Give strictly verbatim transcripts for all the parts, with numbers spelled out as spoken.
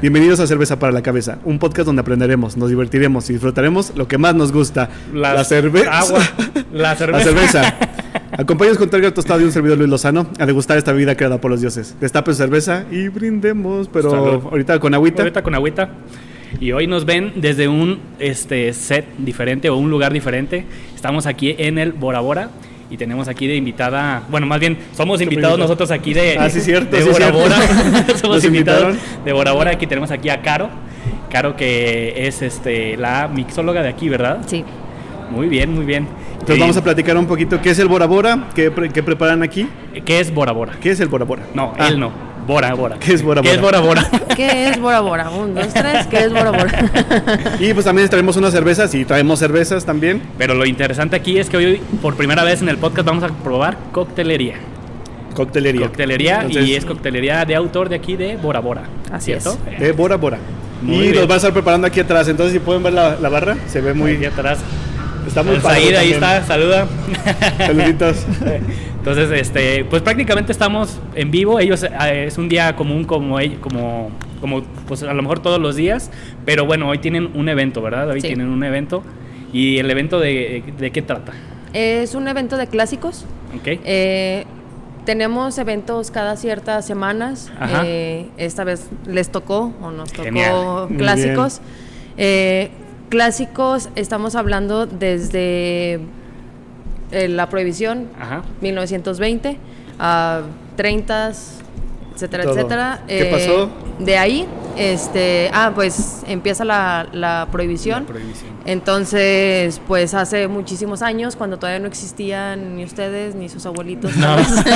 Bienvenidos a Cerveza para la Cabeza, un podcast donde aprenderemos, nos divertiremos y disfrutaremos lo que más nos gusta, la, la cerveza. Agua, la cerveza. La cerveza. Acompáñanos con Target Tostado y un servidor Luis Lozano a degustar esta bebida creada por los dioses. Destape su cerveza y brindemos, pero Salud. ahorita con agüita. Ahorita con agüita. Y hoy nos ven desde un este, set diferente o un lugar diferente. Estamos aquí en el Bora Bora. Y tenemos aquí de invitada, bueno, más bien somos invitados nosotros aquí de, ah, sí, cierto, de sí, Bora Bora. Somos Nos invitados invitaron. de Bora Bora. Aquí tenemos aquí a Caro. Caro, que es este la mixóloga de aquí, ¿verdad? Sí. Muy bien, muy bien. Entonces eh, vamos a platicar un poquito qué es el Bora Bora, qué, pre qué preparan aquí. ¿Qué es Bora Bora? ¿Qué es el Bora Bora? No, ah. él no. Bora Bora. ¿Qué es Bora Bora? ¿Qué es Bora Bora? ¿Qué es Bora Bora? Un, dos, tres. ¿Qué es Bora Bora? Y pues también traemos unas cervezas y traemos cervezas también. Pero lo interesante aquí es que hoy, por primera vez en el podcast, vamos a probar coctelería. Coctelería. Coctelería. Entonces, y es coctelería de autor de aquí de Bora Bora. Así ¿cierto? es. De Bora Bora. Muy y bien. los va a estar preparando aquí atrás. Entonces, si pueden ver la, la barra, se ve muy. Aquí atrás. Está muy padre. Saíd, ahí está, saluda. Saluditos. Entonces, este, pues prácticamente estamos en vivo. Ellos eh, es un día común como como como pues a lo mejor todos los días, pero bueno, hoy tienen un evento, ¿verdad? Hoy sí. tienen un evento. ¿Y el evento de, de qué trata? Es un evento de clásicos. Okay. Eh, tenemos eventos cada ciertas semanas. Eh, esta vez les tocó o nos tocó Genial. clásicos. Eh, clásicos, estamos hablando desde eh, la prohibición, Ajá. mil novecientos veinte, a treinta, etcétera, Todo. etcétera. ¿Qué Eh, pasó? De ahí, este, ah, pues empieza la, la prohibición. La prohibición. Entonces, pues hace muchísimos años, cuando todavía no existían ni ustedes ni sus abuelitos, No.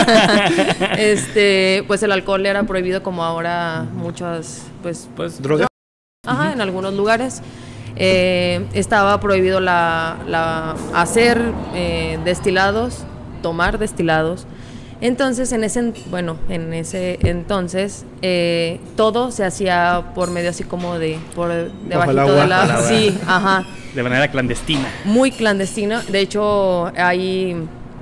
este, pues el alcohol era prohibido como ahora muchas, pues, Pues Droga. ajá, en algunos lugares. Eh, estaba prohibido la, la hacer eh, destilados, tomar destilados. Entonces, en ese, bueno, en ese entonces, eh, todo se hacía por medio así como de, por debajito agua. de la, sí, ajá, de manera clandestina. muy clandestino. De hecho, hay,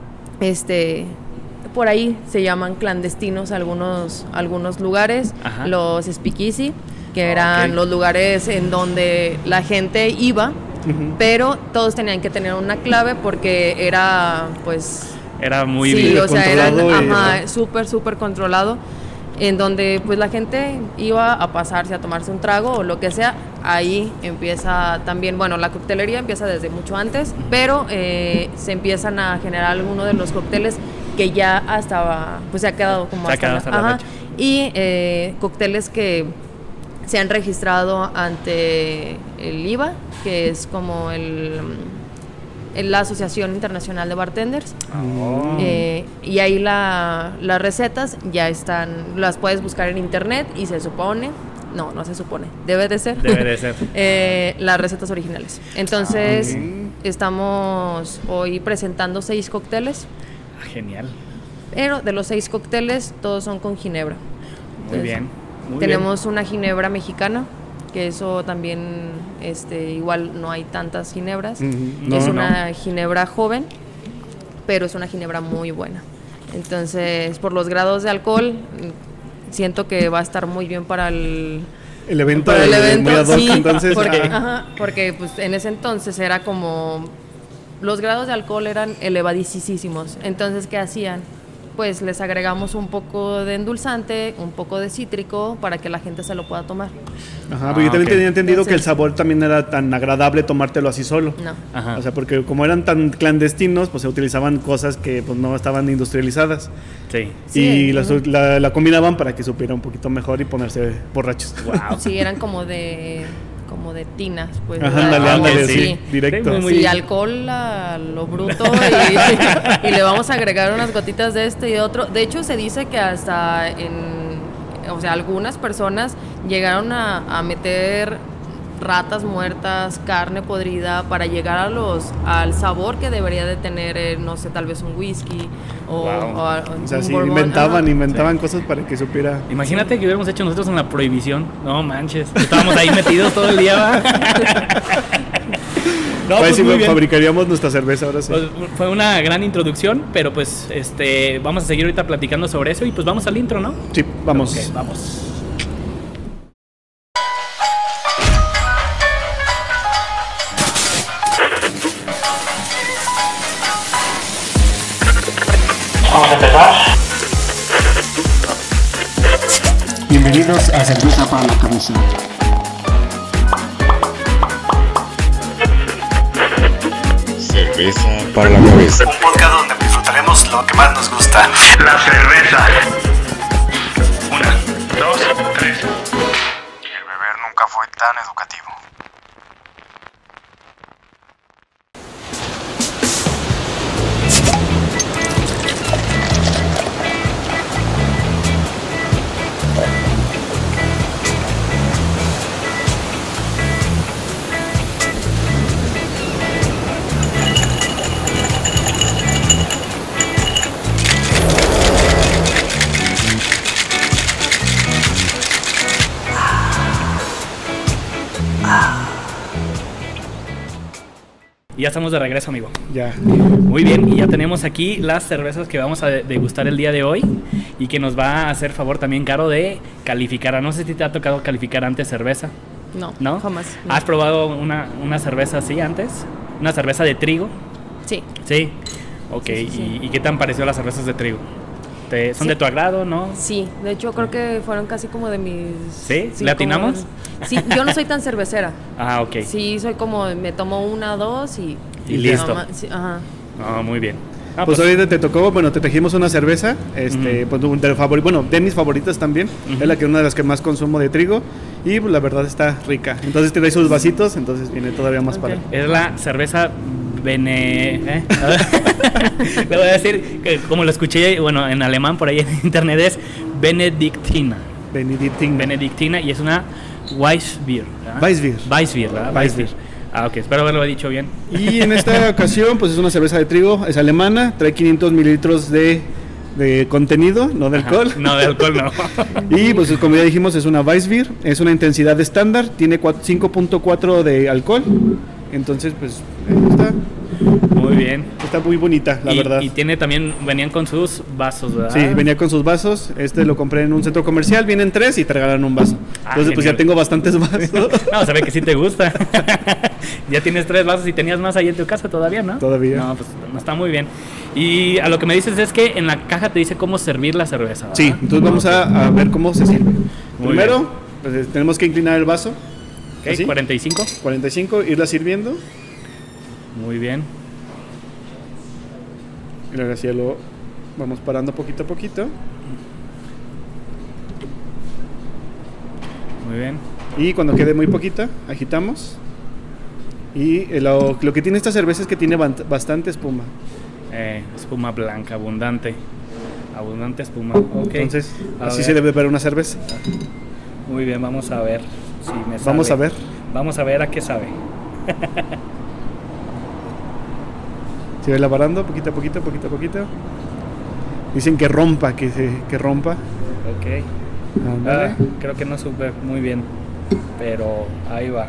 este, por ahí se llaman clandestinos algunos, algunos lugares, Ajá. los speakeasy, que eran Okay. los lugares en donde la gente iba, Uh-huh. pero todos tenían que tener una clave porque era, pues, Era muy sí, bien. o sea, era controlado y- ajá, súper, súper controlado, en donde pues la gente iba a pasarse a tomarse un trago o lo que sea. Ahí empieza también, bueno, la coctelería empieza desde mucho antes, pero eh, se empiezan a generar algunos de los cócteles que ya hasta, pues se ha quedado como Se ha hasta, quedado la, hasta la ajá, fecha. y eh, cócteles que se han registrado ante el I V A, que es como el, el- la Asociación Internacional de Bartenders. Oh. Eh, y ahí la, las recetas ya están, las puedes buscar en internet y se supone, no, no se supone, debe de ser, Debe de ser. eh, las recetas originales. Entonces, Ah, estamos hoy presentando seis cócteles, Ah, genial. pero de los seis cócteles, todos son con ginebra. Muy Entonces, bien. Muy tenemos una ginebra mexicana, que eso también, este, igual no hay tantas ginebras. Uh-huh. Es No, una ginebra joven, pero es una ginebra muy buena. Entonces, por los grados de alcohol, mm, siento que va a estar muy bien para el, El evento, para el de- evento. muy ad hoc, Sí, entonces. porque, ah, ajá, porque pues, en ese entonces era como, los grados de alcohol eran elevadísimos. Entonces, ¿qué hacían? Pues les agregamos un poco de endulzante, un poco de cítrico, para que la gente se lo pueda tomar. Ajá, Ah, pero yo también ok. tenía entendido Entonces- que el sabor también era tan agradable tomártelo así solo. No. Ajá. O sea, porque como eran tan clandestinos, pues se utilizaban cosas que pues no estaban industrializadas. Sí. Sí, y la, ujú. la, la combinaban para que supiera un poquito mejor y ponerse borrachos. Wow. Sí, eran como de como de tinas, pues. Ajá, ¿verdad? ándale, Como- ándale, sí. sí, directo. Sí, muy Sí, bien. alcohol a lo bruto y, y le vamos a agregar unas gotitas de este y de otro. De hecho, se dice que hasta en, o sea, algunas personas llegaron a, a meter ratas muertas, carne podrida para llegar a los al sabor que debería de tener, eh, no sé, tal vez un whisky o, Wow. o a- O sea, un sí, bourbon. inventaban, Ajá. inventaban cosas para que supiera. Imagínate que hubiéramos hecho nosotros en la prohibición. No manches. Estábamos ahí metidos todo el día, ¿va? No, pues pues sí, muy bien. fabricaríamos nuestra cerveza ahora sí. Pues, fue una gran introducción, pero pues este vamos a seguir ahorita platicando sobre eso y pues vamos al intro, ¿no? Sí, vamos. Ok, vamos. empezar. Bienvenidos a Cerveza para la Cabeza. Cerveza para la Cabeza. Un podcast donde disfrutaremos lo que más nos gusta. La cerveza. Una, dos, tres. Y el beber nunca fue tan educativo. Y ya estamos de regreso, amigo. Ya. Muy bien, y ya tenemos aquí las cervezas que vamos a degustar el día de hoy y que nos va a hacer favor también, Caro, de calificar. No sé si te ha tocado calificar antes cerveza. No, ¿No? jamás. no. ¿Has probado una, una cerveza así antes? ¿Una cerveza de trigo? Sí. Sí. Ok, Sí, sí, sí. ¿Y, ¿y qué te han parecido las cervezas de trigo? ¿Te, ¿Son Sí. de tu agrado, no? Sí, de hecho creo que fueron casi como de mis... ¿Sí? cinco- ¿Le atinamos? Sí, yo no soy tan cervecera. Ah, ok. Sí, soy como, me tomo una, dos y... Y listo. nada más, sí, ajá. Ah, muy bien. Ah, Pues ahorita te tocó, bueno, te trajimos una cerveza, este, Ujú. pues de favori- bueno, de mis favoritas también, Ujú. es la que una de las que más consumo de trigo y pues, la verdad está rica. Entonces te trae sus vasitos, entonces viene todavía más Ok. para. es la cerveza Bene... ¿eh? Le voy a decir, que como lo escuché, bueno, en alemán por ahí en internet es Benedictina. Benedictine. Benedictina y es una Weissbier. ¿verdad? Weissbier. Weissbier, ¿verdad? Weissbier. Weissbier. Ah, ok, espero haberlo dicho bien. Y en esta ocasión, pues es una cerveza de trigo, es alemana, trae quinientos mililitros de, de contenido, no de Ajá. alcohol. No, de alcohol no. Y pues como ya dijimos, es una Weissbier, es una intensidad estándar, tiene cua- cinco punto cuatro de alcohol. Entonces, pues eh, está, Muy bien. está muy bonita, la y, verdad. y tiene también, venían con sus vasos, ¿verdad? Sí, venía con sus vasos. Este lo compré en un centro comercial, vienen tres y te regalan un vaso. Ah, Entonces, pues ya genial. tengo bastantes vasos. No, se ve que sí te gusta. Ya tienes tres vasos y tenías más ahí en tu casa todavía, ¿no? Todavía. No, pues no está muy bien. Y a lo que me dices es que en la caja te dice cómo servir la cerveza, ¿verdad? Sí, entonces vamos a, a ver cómo se sirve. Muy Primero, bien. pues, eh, tenemos que inclinar el vaso. Ok, ¿Así? cuarenta y cinco. cuarenta y cinco, irla sirviendo. Muy bien. Y luego así lo vamos parando poquito a poquito. Muy bien. Y cuando quede muy poquita, agitamos. Y eh, lo, lo que tiene esta cerveza es que tiene bant- bastante espuma. Eh, espuma blanca, abundante. Abundante espuma. Ok. Entonces, A así ver. se debe ver una cerveza. Muy bien, vamos a ver si me sabe. Vamos a ver. Vamos a ver a qué sabe. Se va elaborando poquito a poquito, poquito a poquito. Dicen que rompa, que, se, que rompa. Ok. Ándale. Ah, creo que no supe muy bien, pero ahí va.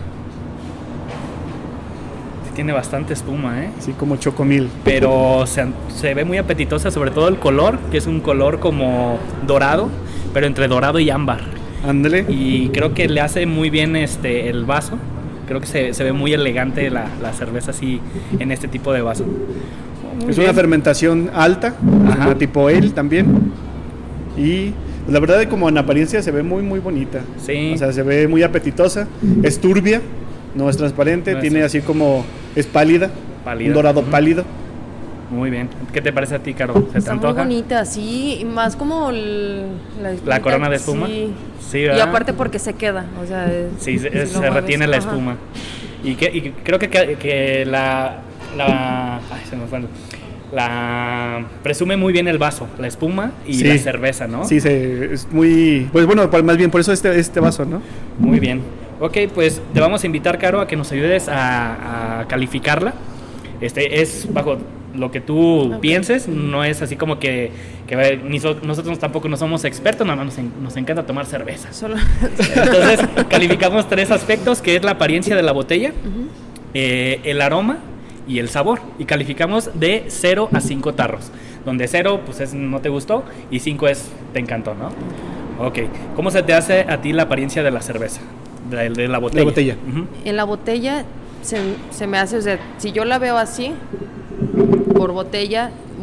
Sí tiene bastante espuma, ¿eh? Así como chocomil. Pero se, se ve muy apetitosa, sobre todo el color, que es un color como dorado, pero entre dorado y ámbar. Ándale. Y creo que le hace muy bien este el vaso. Creo que se, se ve muy elegante la, la cerveza así en este tipo de vaso. Muy Es bien. una fermentación alta, Ajá. una tipo ale también. Y la verdad, de como en apariencia se ve muy, muy bonita. Sí. O sea, se ve muy apetitosa. Es turbia, no es transparente, No es- tiene así como. Es pálida. Pálida. Un dorado Ujú. pálido. Muy bien. ¿Qué te parece a ti, Caro? ¿Se te Está muy antoja? bonita, sí, y más como el- la, ¿La espumita, corona de espuma? Sí. Sí, Y ¿verdad? aparte porque se queda, o sea, es- Sí, se, si es- lo se mueves, retiene la ajá. espuma. Y, que, y creo que, que, que la, la... Ay, se me fue. La... Presume muy bien el vaso, la espuma y Sí. la cerveza, ¿no? Sí, se, es muy. Pues bueno, pues más bien por eso este, este vaso, ¿no? Muy bien. Ok, pues te vamos a invitar, Caro, a que nos ayudes a, a calificarla. Este es bajo lo que tú Ok. pienses, no es así como que, que ni so- nosotros tampoco no somos expertos, nada más nos, en- nos encanta tomar cerveza. Solo Entonces calificamos tres aspectos, que es la apariencia de la botella, eh, el aroma y el sabor. Y calificamos de cero a cinco tarros, donde cero pues es no te gustó y cinco es te encantó, ¿no? Ok, ¿cómo se te hace a ti la apariencia de la cerveza? De, de la botella. botella. Ujú. en la botella se, se me hace, o sea, si yo la veo así, por botella,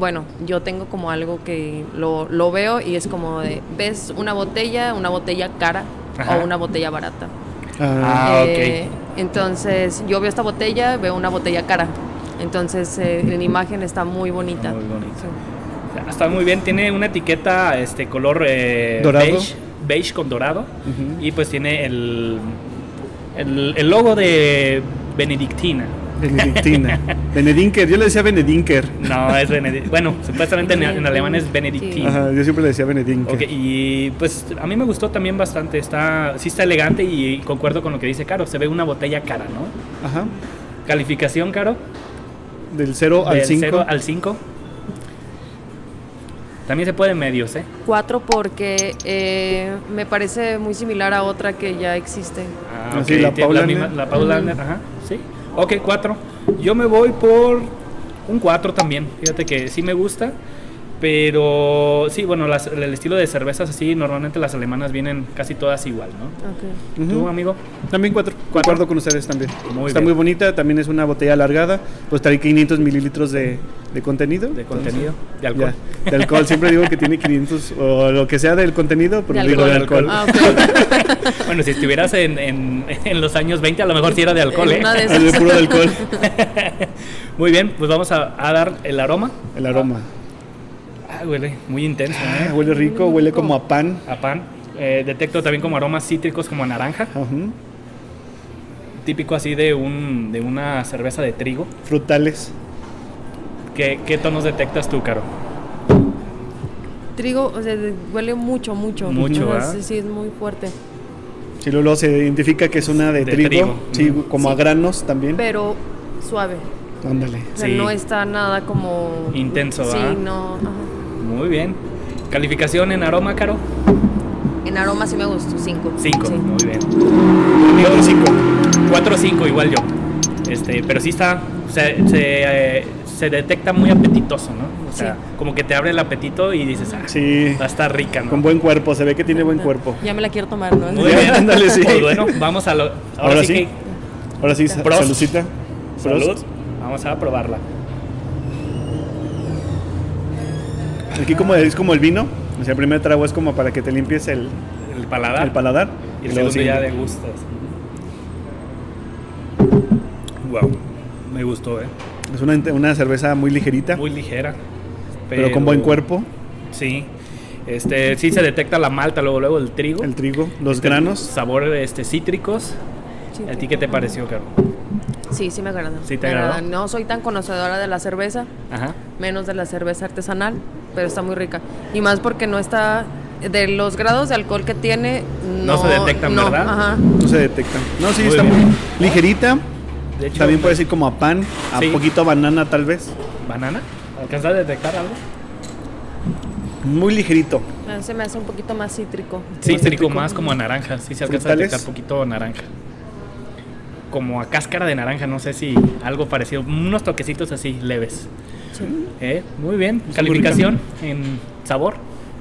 bueno, yo tengo como algo que lo, lo veo y es como de, ves una botella, una botella cara Ajá. o una botella barata. Ah, Eh, entonces, yo veo esta botella, veo una botella cara. Entonces, eh, la imagen está muy bonita. Muy bonito. Sí. Está muy bien, tiene una etiqueta este color eh, Dorado. beige, beige con dorado. Ujú. Y pues tiene el, el, el logo de Benedictina. Benedictina. Benedinker, yo le decía Benedinker. No, es Benedict. Bueno, supuestamente en, en alemán es Benedictina. Ajá, yo siempre le decía Benedinker. Ok, y pues a mí me gustó también bastante. Está, sí está elegante y concuerdo con lo que dice Caro. Se ve una botella cara, ¿no? Ajá. Calificación, Caro. Del cero al Del cinco. cero al cinco. También se puede en medios, ¿eh? Cuatro porque eh, me parece muy similar a otra que ya existe. Ah, Ah, sí, ok, la tiene Paulaner. misma- la Paulaner, ajá, sí. Ok, cuatro. Yo me voy por un cuatro también. Fíjate que sí me gusta. Pero sí, bueno, las- el estilo de cervezas así, normalmente las alemanas vienen casi todas igual, ¿no? Okay. Ujú. ¿Tú, amigo? También cuatro. Concuerdo con ustedes también. Muy Está bien. muy bonita, también es una botella alargada. Pues trae quinientos mililitros de, de contenido. De Entonces, contenido, de alcohol. ya, de alcohol. Siempre digo que tiene quinientos o lo que sea del contenido, pero De digo de alcohol. alcohol. Ah, ok. Bueno, si estuvieras en, en, en los años veinte, a lo mejor sí era de alcohol, ¿eh? Una de Ah, de puro de alcohol. Muy bien, pues vamos a, a dar el aroma. El aroma. Ah, huele muy intenso, Ah, ¿eh? huele rico, huele como a pan. A pan. Eh, detecto también como aromas cítricos como a naranja. Ajá. Típico así de un de una cerveza de trigo. Frutales. ¿Qué, qué tonos detectas tú, Caro? Trigo, o sea, de- huele mucho, mucho. Mucho, O sea, ¿verdad? sí, sí, es muy fuerte. Si luego se identifica que es una de, De trigo, trigo. sí, Mm. como a granos también. Pero suave. Ándale. O sea, Sí. no está nada como... Intenso, Sí, ¿verdad? no. Ajá. Muy bien. ¿Calificación en aroma, Caro? En aroma sí me gustó, cinco. cinco. Sí. Muy bien. Cuatro, cinco. cuatro o cinco igual yo. Este, pero sí está, se, se, eh, se detecta muy apetitoso, ¿no? O sea, Sí. como que te abre el apetito y dices, ah, Sí. va a estar rica, ¿no? Con buen cuerpo, se ve que tiene buen cuerpo. Ya me la quiero tomar, ¿no? Muy Ya, bien. ándale, sí. Pues bueno, vamos a lo. Ahora, Ahora sí, sí. que. Ahora sí, sa- Prost. saludcita. Salud. Prost. Vamos a probarla. Aquí como es como el vino, o sea, el primer trago es como para que te limpies el, El paladar. el paladar. Y el luego segundo ya sí. degustas. Wow. Me gustó, ¿eh? Es una, una cerveza muy ligerita, Muy ligera. pero, con buen cuerpo, Sí. Este, sí se detecta la malta, luego, luego el trigo. el trigo, los Este, granos. Sabor este, cítricos. Sí, ¿A ti qué te pareció, Caro? Sí, sí me agrada. ¿Sí te Me agradó? agrada. No soy tan conocedora de la cerveza, Ajá. menos de la cerveza artesanal, pero está muy rica. Y más porque no está... De los grados de alcohol que tiene... No No, se detectan, no, ¿verdad? Ajá. No se detectan. No, sí, Muy está bien. muy ligerita. De hecho, También puede ser como a pan, a Sí. poquito a banana tal vez. ¿Banana? ¿Alcanzas a detectar algo? Muy ligerito. Se me hace un poquito más cítrico. Sí, Más cítrico cítrico. más como a naranja. Sí, se alcanza a ¿Frutales? detectar poquito naranja. Como a cáscara de naranja, no sé si algo parecido. Unos toquecitos así, leves. Sí. ¿Eh? Muy bien. muy Calificación en sabor,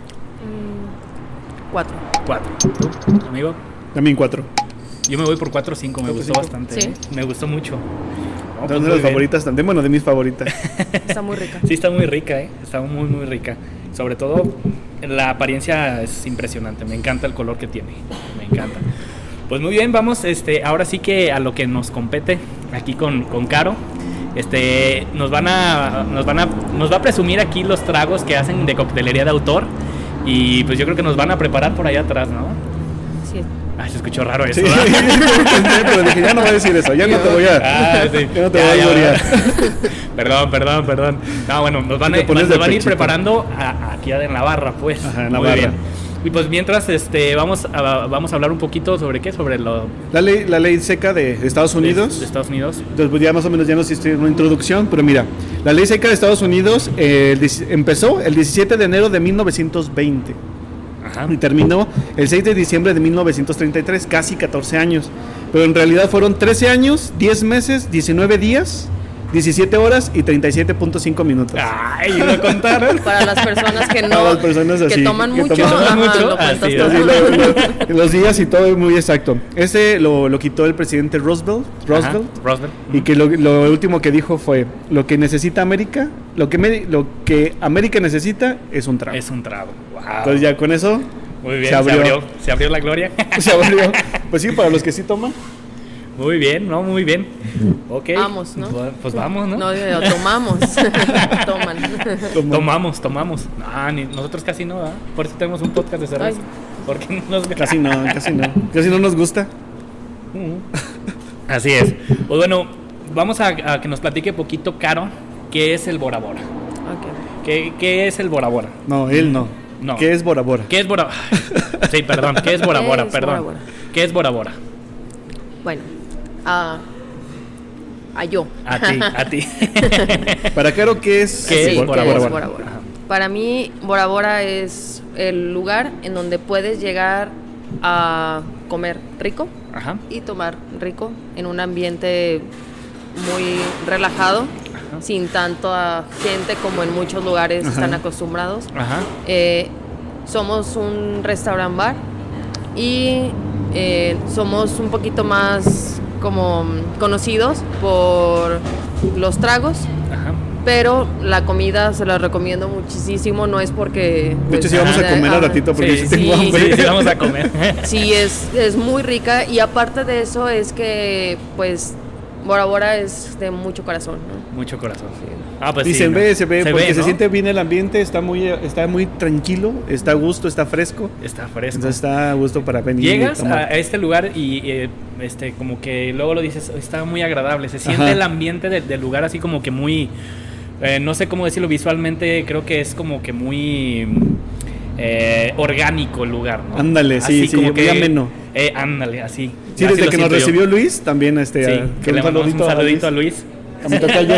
Mm, cuatro. cuatro. ¿Tú, amigo? También cuatro. Yo me voy por cuatro o cinco, me ¿Cuatro, gustó cinco? bastante. Sí. ¿eh? Me gustó mucho. No, de pues las muy bien. favoritas también, bueno, de mis favoritas. Está muy rica. Sí, está muy rica, ¿eh? Está muy, muy rica. Sobre todo, la apariencia es impresionante. Me encanta el color que tiene. Me encanta. Pues muy bien, vamos este, ahora sí que a lo que nos compete aquí con, con Caro. Este, nos van a, nos van a, nos va a presumir aquí los tragos que hacen de coctelería de autor. Y pues yo creo que nos van a preparar por allá atrás, ¿no? Sí. Ay, se escuchó raro eso, Sí, ¿verdad? pero dije, ya no voy a decir eso, ya no te voy a... Ah, sí. Ya no te Ya, voy a ya, gloriar. Perdón, perdón, perdón. No, bueno, nos van a, Te pones nos de van a ir pechito. preparando a- aquí en la barra, pues. Ajá, en la Muy barra. bien. Y pues mientras este vamos a, vamos a hablar un poquito sobre qué, sobre lo La ley, la ley seca de, de Estados Unidos. de, de Estados Unidos. Entonces, pues ya más o menos ya nos hiciste una introducción, pero mira, la ley seca de Estados Unidos eh, el dieci- empezó el diecisiete de enero de mil novecientos veinte Ajá. y terminó el seis de diciembre de mil novecientos treinta y tres, casi catorce años. Pero en realidad fueron trece años, diez meses, diecinueve días diecisiete horas y treinta y siete punto cinco minutos. Ay, lo contaron. Para las personas que no, Para las personas que así, toman que mucho, toman ajá, mucho, lo cuentas así todo. es. Sí, lo- lo- los días y todo es muy exacto. Ese lo, lo quitó el presidente Roosevelt, Roosevelt Ajá, Roosevelt. y que lo, lo último que dijo fue, lo que necesita América, lo que, me- lo que América necesita es un trago. Es un trago. Wow. Entonces ya con eso Muy bien, se se abrió. abrió. Se abrió, la gloria. se abrió. Pues sí, para los que sí toman. Muy bien, ¿no? Muy bien. Ok. Vamos, ¿no? Pues, pues vamos, ¿no? No, digo, tomamos. Toman. Tomamos, tomamos. Ah, ni- nosotros casi no, ¿verdad? Por eso tenemos un podcast de cerveza. Ay. Porque no nos Casi no, casi no. Casi no nos gusta. Así es. Pues bueno, vamos a, a que nos platique poquito, Caro, qué es el Bora Bora. Ok. ¿Qué, qué es el Bora Bora? No, él no. No. ¿Qué es Bora Bora? ¿Qué es Bora Sí, perdón. ¿Qué es Bora ¿Qué Bora? es Perdón. Bora Bora? ¿Qué es Bora Bora? Bueno, a, a yo. A ti, a ti. Para Caro, ¿qué es, ¿Qué es Sí, Bora ¿qué Bora? es Bora Bora? Ajá. Para mí, Bora Bora es el lugar en donde puedes llegar a comer rico Ajá. y tomar rico en un ambiente muy relajado, Ajá. sin tanto a gente como en muchos lugares Ajá. están acostumbrados. Ajá. Eh, somos un restaurant bar y eh, somos un poquito más como conocidos por los tragos, Ajá. pero la comida se la recomiendo muchísimo, no es porque... De hecho, pues, sí vamos a ah, comer al ah, ratito porque sí, Sí, tengo sí, hambre. Sí, sí, vamos a comer. Sí, es, es muy rica y aparte de eso es que pues Bora Bora es de mucho corazón, ¿no? Mucho corazón. Ah, pues y sí, se ¿no? ve, se ve, porque se ¿no? siente bien el ambiente, está muy, está muy tranquilo, está a gusto, está fresco. Está fresco. Entonces está a gusto para venir. y Llegas a, tomar. a este lugar y eh, este como que luego lo dices, está muy agradable, se siente Ajá. el ambiente de- del lugar así como que muy, eh, no sé cómo decirlo visualmente, creo que es como que muy eh, orgánico el lugar, ¿no? Ándale, sí, sí, muy ameno. Eh, ándale, así. Sí, Así desde lo que nos siento yo. recibió Luis, también este, Sí, a- que le mandamos un saludito a Luis. A mi tocayo.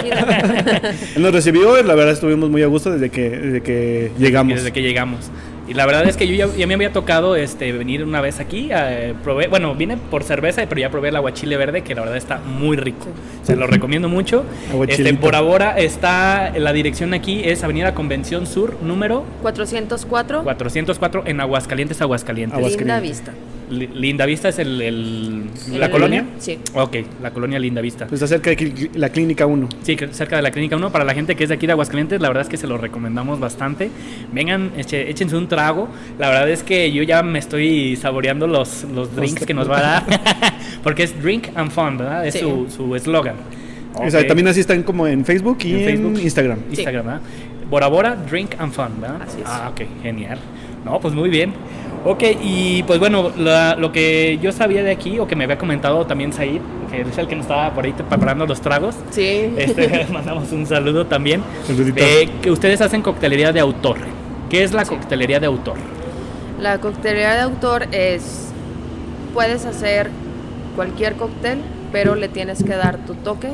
Él nos recibió, la verdad estuvimos muy a gusto desde que, desde que llegamos. Desde que llegamos. Y la verdad es que yo ya, ya me había tocado este, venir una vez aquí, eh, probé, bueno, vine por cerveza, pero ya probé el aguachile verde, que la verdad está muy rico. Se lo recomiendo mucho. Aguachilito. Este, Bora Bora está, la dirección aquí es Avenida Convención Sur, número cuatrocientos cuatro, cuatrocientos cuatro en Aguascalientes, Aguascalientes. Aguas- Linda Aguascalientes. Vista. Li- Linda Vista es el, el- ¿El- la colonia. Sí. Ok, la colonia Linda Vista. Pues está cerca de cli- la clínica uno. Sí, que- cerca de la Clínica uno. Para la gente que es de aquí de Aguascalientes, la verdad es que se lo recomendamos bastante. Vengan, eche- échense un trago. La verdad es que yo ya me estoy saboreando los, los drinks que nos va a dar. Porque es Drink and Fun, ¿verdad? Es Sí. su su eslogan. O sea, Ok. también así están como en Facebook y En en, Facebook. Instagram. Instagram, ¿verdad? Bora Bora, Drink and Fun, ¿verdad? Así es. Ah, ok, genial. No, pues muy bien. Ok, y pues bueno, la- lo que yo sabía de aquí, o que me había comentado también Said, que es el que nos estaba por ahí preparando los tragos, Sí. este, mandamos un saludo también. Saludito. Eh, que ustedes hacen coctelería de autor. ¿Qué es la coctelería de autor? La coctelería de autor es, puedes hacer cualquier cóctel, pero le tienes que dar tu toque,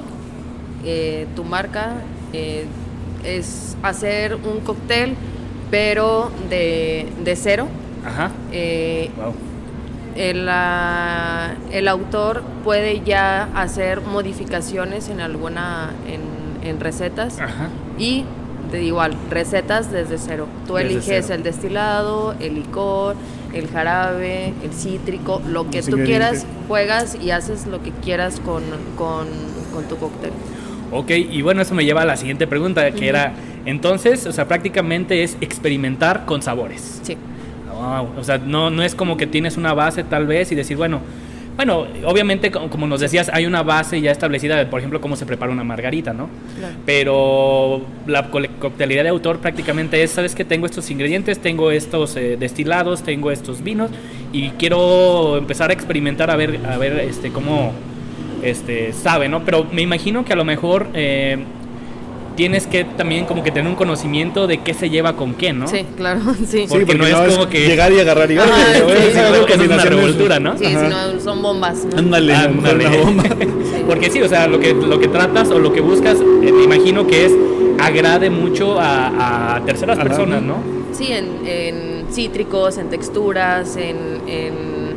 eh, tu marca. eh, es hacer un cóctel, pero de, de cero. Ajá. Eh, Wow. el, ah, el autor puede ya hacer modificaciones en alguna en, en recetas Ajá. y de igual recetas desde cero. Tú Desde eliges cero. el destilado, el licor, el jarabe, el cítrico, lo que Los tú ingredientes. quieras, juegas y haces lo que quieras con, con, con tu cóctel. Ok, y bueno, eso me lleva a la siguiente pregunta, que era, entonces, o sea, prácticamente es experimentar con sabores. Sí. Wow, o sea, no, no es como que tienes una base tal vez y decir, bueno, bueno, obviamente como, como nos decías, hay una base ya establecida de, por ejemplo, cómo se prepara una margarita, ¿no? Claro. Pero la co- coctelería de autor prácticamente es, sabes que tengo estos ingredientes, tengo estos eh, destilados, tengo estos vinos y quiero empezar a experimentar a ver, a ver, este, cómo, este, sabe, ¿no? Pero me imagino que a lo mejor eh, tienes que también como que tener un conocimiento de qué se lleva con qué, ¿no? Sí, claro, sí. Porque Sí, no es como que- llegar y agarrar y Ajá, ¡ay, sí, voy a sí, hacer sí, algo es una combinaciones! revoltura, ¿no? Sí, si Ajá. no son bombas, ¿no? Ándale, a lo mejor Ándale. una bomba. Porque sí, o sea, lo que, lo que tratas o lo que buscas, eh, me imagino que es agrade mucho a, a terceras Ajá. personas, ¿no? Sí, en, en cítricos, en texturas, en, en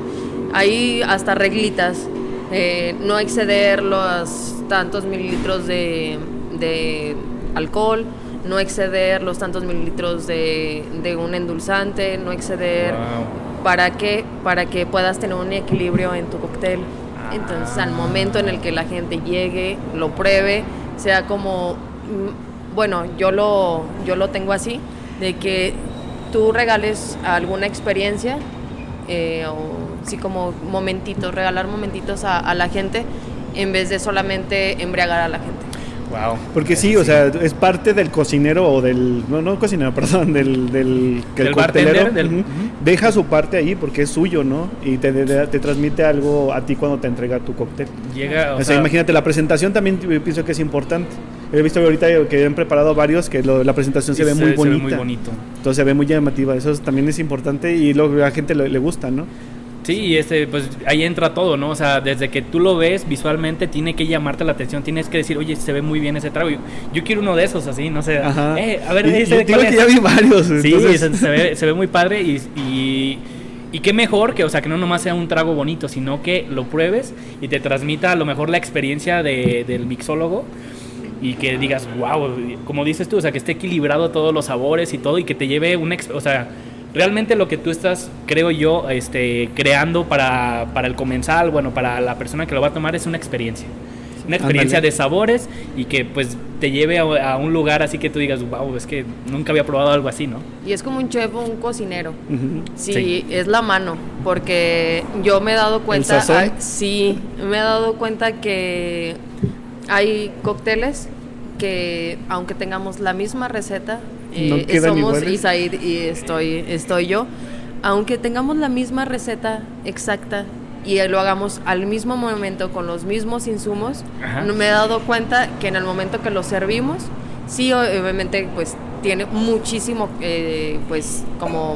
hay hasta reglitas. Eh, no exceder los tantos mililitros de, de alcohol, no exceder los tantos mililitros de, de un endulzante, no exceder... Wow. ¿Para qué? Para que puedas tener un equilibrio en tu cóctel. Entonces, al momento en el que la gente llegue, lo pruebe, sea como... Bueno, yo lo, yo lo tengo así, de que tú regales alguna experiencia, eh, o sí como momentitos, regalar momentitos a, a la gente, en vez de solamente embriagar a la gente. Wow. Porque sí, o sea, es parte del cocinero o del... No, no cocinero, perdón, del... Del, que Del el coctelero bartender, del- ujú, deja su parte ahí porque es suyo, ¿no? Y te, te, te transmite algo a ti cuando te entrega tu cóctel. Llega, o, O sea, sea, imagínate, la presentación también yo pienso que es importante. He visto ahorita que han preparado varios que lo- la presentación se, y ve muy bonita. muy bonito. Entonces se ve muy llamativa. Eso es- también es importante y luego a la gente le, le gusta, ¿no? Sí, y este, pues ahí entra todo, ¿no? O sea, desde que tú lo ves visualmente, tiene que llamarte la atención, tienes que decir, oye, se ve muy bien ese trago. Yo, yo quiero uno de esos, así, no sé. Ajá. Eh, a ver, Y- ese y de digo cuál que es. ya vi varios. Sí, entonces- se, se ve, se ve muy padre y, y, y qué mejor que, o sea, que no nomás sea un trago bonito, sino que lo pruebes y te transmita a lo mejor la experiencia de, del mixólogo y que digas, wow, como dices tú, o sea, que esté equilibrado todos los sabores y todo y que te lleve un, o sea, realmente lo que tú estás, creo yo, este, creando para, para el comensal, bueno, para la persona que lo va a tomar es una experiencia. Una experiencia Ándale. de sabores y que pues te lleve a, a un lugar así que tú digas, wow, es que nunca había probado algo así, ¿no? Y es como un chef o un cocinero. Ujú. Sí, Sí. es la mano, porque yo me he dado cuenta, sazón? ay, sí, me he dado cuenta que hay cócteles que aunque tengamos la misma receta, No eh, quedan somos iguales. Isaid y estoy, estoy yo, aunque tengamos la misma receta exacta y lo hagamos al mismo momento con los mismos insumos, Ajá. no me he dado cuenta que en el momento que lo servimos, sí, obviamente, pues tiene muchísimo, eh, pues como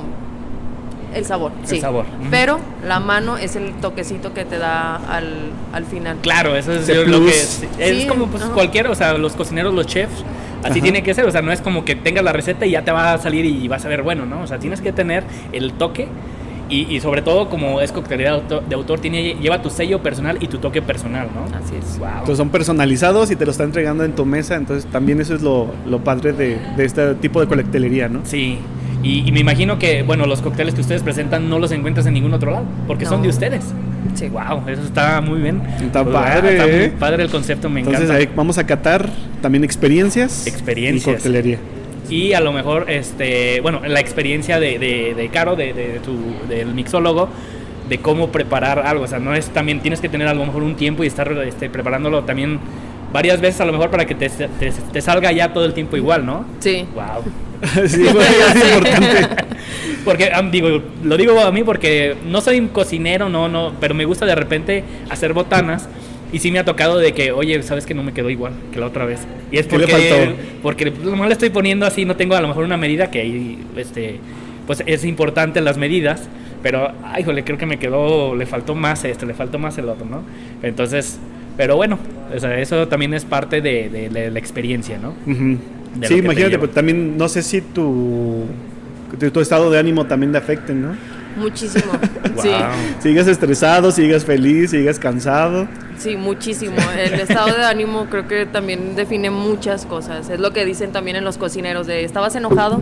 el sabor, El sí. sabor, ujú. Pero la mano es el toquecito que te da al, al final. Claro, eso es Ese yo lo plus. que es, es Sí, como pues ajá. cualquier, o sea, los cocinaros, los chefs, así Ajá. tiene que ser, o sea, no es como que tengas la receta y ya te va a salir y vas a ver bueno, ¿no? O sea, tienes que tener el toque y, y sobre todo como es coctelería de autor, de autor tiene, lleva tu sello personal y tu toque personal, ¿no? Así es. Wow. Entonces son personalizados y te lo está entregando en tu mesa, entonces también eso es lo, lo padre de, de este tipo de coctelería, ¿no? Sí, y, y me imagino que, bueno, los cócteles que ustedes presentan no los encuentras en ningún otro lado, porque No. son de ustedes. Sí. Wow, eso está muy bien. Está Pues, padre, Está muy ¿eh? padre el concepto, me Entonces encanta. ahí vamos a catar también experiencias, Experiencias. y coctelería. Y a lo mejor, este, bueno, la experiencia de, de, de Caro, de, de tu, del mixólogo, de cómo preparar algo. O sea, no es también, tienes que tener a lo mejor un tiempo y estar este, preparándolo también varias veces a lo mejor para que te, te, te salga ya todo el tiempo igual, ¿no? Sí. Wow. Sí, bueno, es importante. Porque am, digo, lo digo a mí porque no soy un cocinero, no, no, pero me gusta de repente hacer botanas. Y sí me ha tocado de que, oye, sabes que no me quedó igual que la otra vez. Y es ¿Qué le porque, faltó? porque nomás le estoy poniendo así, no tengo a lo mejor una medida que ahí, este, pues es importante las medidas, pero, ay, jole, creo que me quedó, le faltó más esto, le faltó más el otro, ¿no? Entonces, pero bueno, o sea, eso también es parte de, de- de la experiencia, ¿no? Ujú. De Sí, lo que te imagínate, lleva. pues también no sé si tu, tu, tu estado de ánimo también te afecte, ¿no? Muchísimo. Wow. Sí, Sigas estresado, sigas feliz, sigas cansado. sí, muchísimo. El estado de ánimo creo que también define muchas cosas. Es lo que dicen también en los cocineros de ¿estabas enojado?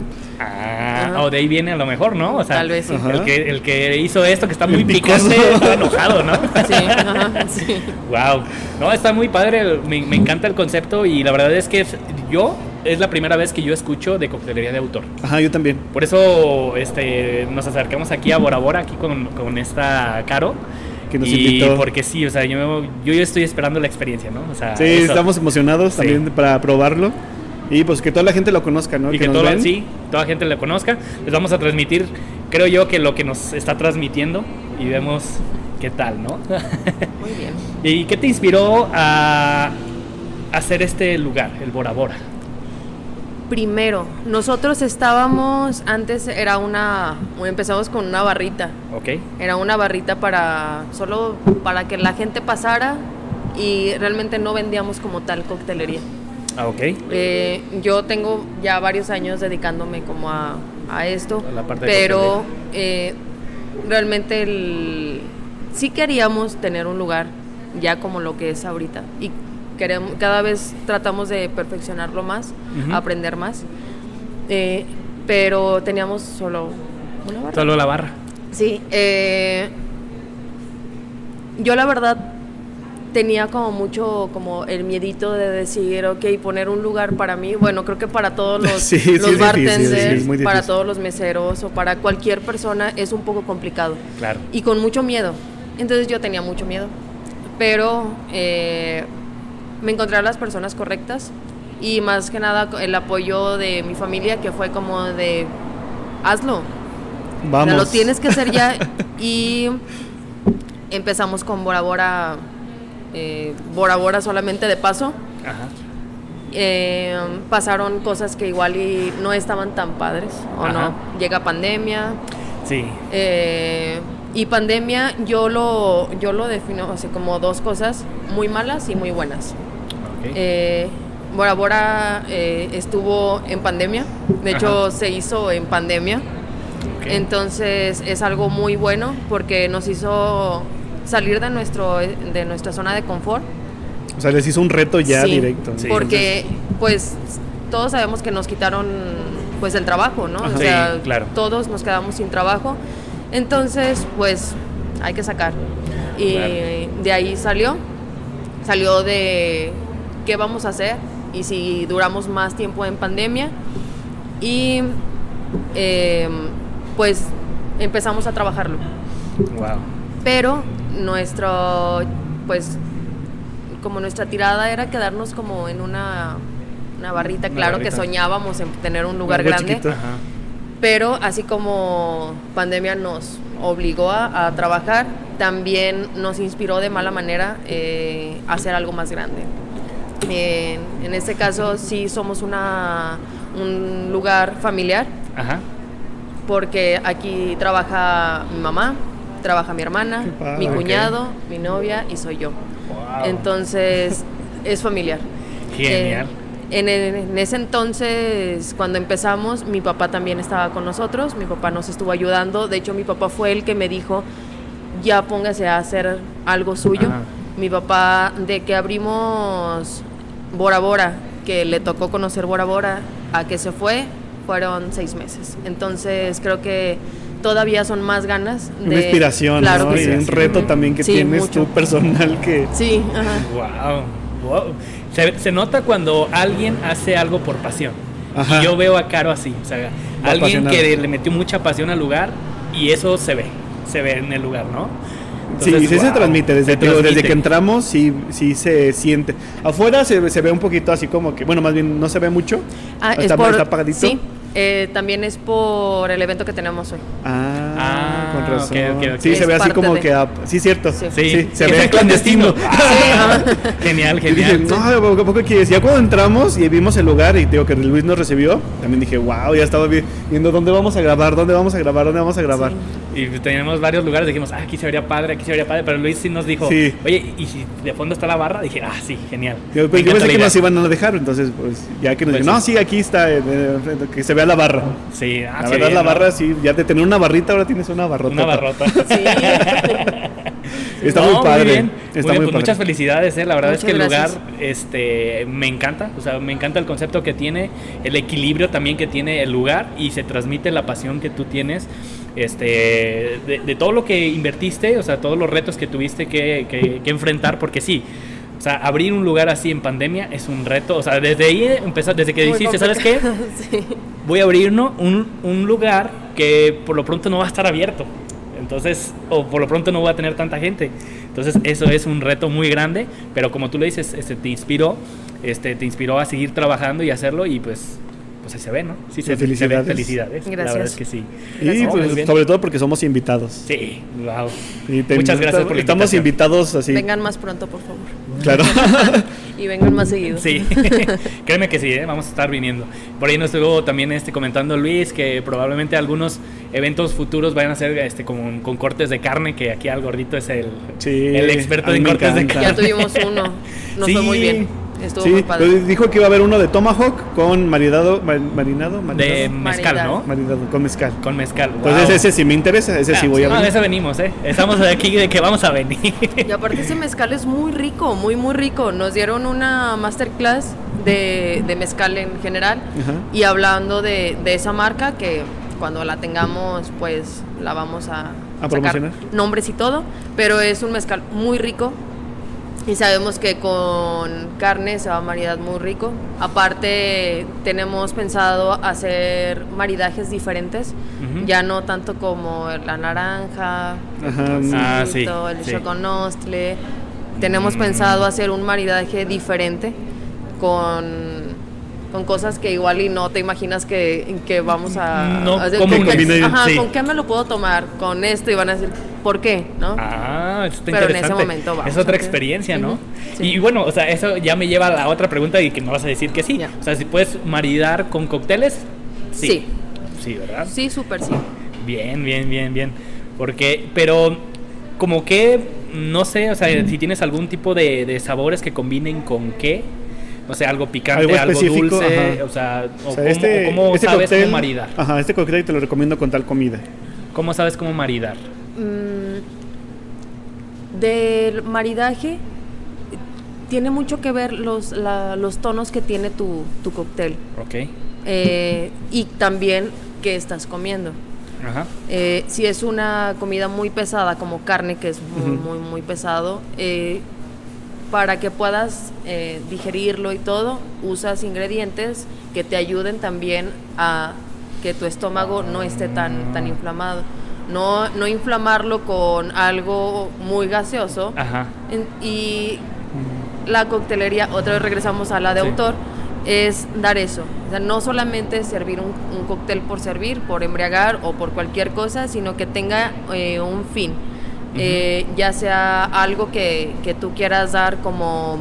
Ah, Ajá. o de ahí viene a lo mejor, ¿no? O sea, Tal vez sí. Ajá. el que, el que hizo esto que está muy El picoso. picante está enojado, ¿no? Sí, ajá, sí. Wow, no, está muy padre, me, me encanta el concepto y la verdad es que es- yo es la primera vez que yo escucho de coctelería de autor. Ajá, yo también. Por eso este, nos acercamos aquí a Bora Bora, aquí con, con esta Caro. Que nos y invitó. porque sí, o sea, yo, yo ya estoy esperando la experiencia, ¿no? O sea, Sí, eso. estamos emocionados Sí. también para probarlo. Y pues que toda la gente lo conozca, ¿no? Y que, nos todo, ven. sí, toda la gente le conozca. Les vamos a transmitir, creo yo, que lo que nos está transmitiendo y vemos qué tal, ¿no? Muy bien. ¿Y qué te inspiró a hacer este lugar, el Bora Bora? Primero, nosotros estábamos, antes era una, empezamos con una barrita. ¿Ok? Era una barrita para, solo para que la gente pasara y realmente no vendíamos como tal coctelería. Ah, ok. Eh, yo tengo ya varios años dedicándome como a, a esto, A la parte de pero eh, realmente el, sí queríamos tener un lugar ya como lo que es ahorita y queremos, cada vez tratamos de perfeccionarlo más, Ujú. aprender más. Eh, pero teníamos solo una barra. Solo la barra. Sí, eh, yo la verdad tenía como mucho como el miedito de decir, ok, poner un lugar para mí, bueno, creo que para todos los, Sí, sí, los es bartenders, difícil, sí, es muy para difícil. todos los meseros o para cualquier persona es un poco complicado Claro. y con mucho miedo. Entonces yo tenía mucho miedo, pero eh, me encontré a las personas correctas y más que nada el apoyo de mi familia, que fue como de, hazlo, Vamos. o sea, lo tienes que hacer ya. Y empezamos con Bora Bora, eh, Bora Bora solamente de paso. Ajá. Eh, pasaron cosas que igual y no estaban tan padres, o Ajá. no. Llega pandemia. Sí. eh, y pandemia yo lo, yo lo defino así como dos cosas, muy malas y muy buenas. Ok. Eh, Bora Bora eh, estuvo en pandemia, de hecho Ajá. se hizo en pandemia. Ok. Entonces es algo muy bueno porque nos hizo salir de nuestro de nuestra zona de confort. O sea, les hizo un reto ya Sí, directo. Sí. porque pues todos sabemos que nos quitaron pues el trabajo, ¿no? Ajá. O sea, Sí, claro. todos nos quedamos sin trabajo. Entonces, pues hay que sacar. Y Claro. de ahí salió salió de qué vamos a hacer y si duramos más tiempo en pandemia. Y eh, pues empezamos a trabajarlo. Wow. Pero nuestro, pues, como nuestra tirada era quedarnos como en una, una barrita, Una claro barrita. que soñábamos en tener un lugar Algo grande, chiquito. Ajá. pero así como pandemia nos obligó a, a trabajar, también nos inspiró de mala manera eh, a hacer algo más grande. En, en este caso sí somos una, un lugar familiar, Ajá. porque aquí trabaja mi mamá, trabaja mi hermana, Qué padre. mi Ok. cuñado, mi novia y soy yo. Wow. Entonces es familiar. Genial. Eh, en, en ese entonces, cuando empezamos, mi papá también estaba con nosotros, mi papá nos estuvo ayudando. De hecho, mi papá fue el que me dijo, ya póngase a hacer algo suyo. Ajá. Mi papá, de que abrimos Bora Bora, que le tocó conocer Bora Bora, a que se fue, fueron seis meses. Entonces creo que todavía son más ganas de... Una inspiración, Claro ¿no? que Y sí. un reto también que Sí, tienes mucho. tú personal que... Sí, ajá. Wow. Wow. Se, se nota cuando alguien hace algo por pasión. Ajá. Y yo veo a Caro así. O sea, Va alguien apasionado. que le metió mucha pasión al lugar y eso se ve. Se ve en el lugar, ¿no? Sí, Entonces, sí se wow, transmite, desde, se te digo, desde transmite. que entramos sí, sí se siente. Afuera se, se ve un poquito así como que, bueno, más bien no se ve mucho. Ah, es está, por, está apagadito. sí, eh, también es por el evento que tenemos hoy. Ah, Ah, con razón. ok, ok, ok. Sí, Es se ve así parte como de- que, ah, sí, cierto. Sí. Sí, Sí, se es ve el clandestino. Ah, Sí, ajá. Genial, Y dije, genial. no, ¿a poco- a poco quieres? Ya cuando entramos y vimos el lugar y digo que Luis nos recibió, también dije, wow, ya estaba vi- viendo dónde vamos a grabar, dónde vamos a grabar, dónde vamos a grabar. Y tenemos varios lugares, dijimos, ah, aquí se vería padre, aquí se vería padre, pero Luis sí nos dijo, Sí. oye, ¿y si de fondo está la barra? Dije, ah, sí, genial. Yo, Me pues, yo encanta pensé la que idea. nos iban a dejar, entonces, pues, ya que nos Pues dijeron, no, sí. sí, aquí está, eh, eh, que se vea la barra. Sí, ah, La sí, verdad, la ¿no? barra, sí, ya de tener una barrita, ahora tienes una barrota. Una barrota. Sí. Está No, muy padre. bien, Está muy bien, muy pues padre. muchas felicidades, eh. La verdad es Muchas que el lugar gracias. este, me encanta, o sea, me encanta el concepto que tiene, el equilibrio también que tiene el lugar y se transmite la pasión que tú tienes este, de, de todo lo que invertiste, o sea, todos los retos que tuviste que, que- que enfrentar, porque sí, o sea, abrir un lugar así en pandemia es un reto, o sea, desde ahí empezar, desde que Muy dijiste, ¿sabes qué? complicado, sí. Voy a abrir ¿no? un, un lugar que por lo pronto no va a estar abierto. Entonces, o por lo pronto no voy a tener tanta gente. Entonces, eso es un reto muy grande, pero como tú le dices, este, te inspiró, este, te inspiró a seguir trabajando y hacerlo y pues, pues ahí se ve, ¿no? Sí, se, Felicidades. se ve. Felicidades. La Gracias. verdad es que sí. Y No, pues, muy bien. sobre todo porque somos invitados. Sí, wow. Y te- Muchas gracias por la Estamos invitación. invitados así. Vengan más pronto, por favor. Claro. Y vengan más seguido. Sí, créeme que sí, ¿eh? Vamos a estar viniendo. Por ahí nos estuvo también este, comentando Luis que probablemente algunos eventos futuros vayan a ser este, con, con cortes de carne, que aquí al gordito es el, Sí, el experto a mí en me cortes de encanta. carne. Ya tuvimos uno. Nos fue muy bien. Estuvo Sí, muy padre. pero dijo que iba a haber uno de Tomahawk con marinado, mar- marinado, marinado, De mezcal, Maridad. ¿no? marinado, con mezcal. Con mezcal. Entonces wow. ese sí me interesa, ese sí Ah, voy a no, ver. de eso venimos, ¿eh? Estamos aquí de que vamos a venir. Y aparte ese mezcal es muy rico, muy muy rico. Nos dieron una masterclass de, de mezcal en general. Ajá. Y hablando de, de esa marca que cuando la tengamos pues la vamos a, ¿A sacar promocionar? nombres y todo. Pero es un mezcal muy rico. Y sabemos que con carne se va a maridar muy rico. Aparte, tenemos pensado hacer maridajes diferentes. Ujú. Ya no tanto como la naranja, Ajá, el ah, sí, pulpito, el sí. choconostle. Tenemos Mm. pensado hacer un maridaje diferente con, con cosas que igual y no te imaginas que, que vamos a... No, a hacer. ¿cómo ¿Con que? qué- Ajá, Sí. ¿con qué me lo puedo tomar? Con esto y van a decir, ¿por qué? ¿No? Ah, eso está Pero en ese interesante. momento vamos es otra a hacer. experiencia, ¿no? Ujú, sí. Y bueno, o sea, eso ya me lleva a la otra pregunta y que me vas a decir que sí. Ya. O sea, si puedes maridar con cócteles, sí. Sí. Sí, ¿verdad? Sí, súper sí. Bien, bien, bien, bien. Porque, pero, como que, no sé, o sea, si tienes algún tipo de, de sabores que combinen con qué, o sea, algo picante, Algo algo, específico, dulce, ajá. o sea, o, O sea, cómo, este, o cómo este sabes cóctel, cómo maridar. Ajá, este cóctel te lo recomiendo con tal comida. ¿Cómo sabes cómo maridar? Mm, del maridaje tiene mucho que ver los, la- los tonos que tiene tu, tu cóctel Ok. eh, y también qué estás comiendo. Ajá. Eh, si es una comida muy pesada como carne, que es muy, Ujú. muy, muy pesado, eh, para que puedas eh, digerirlo y todo, usas ingredientes que te ayuden también a que tu estómago no esté tan, tan inflamado. No, no inflamarlo con algo muy gaseoso. Ajá. En- y la coctelería, otra vez regresamos a la de Sí. autor, es dar eso. O sea, no solamente servir un, un cóctel por servir, por embriagar o por cualquier cosa, sino que tenga eh, un fin. Eh, ya sea algo que, que tú quieras dar como,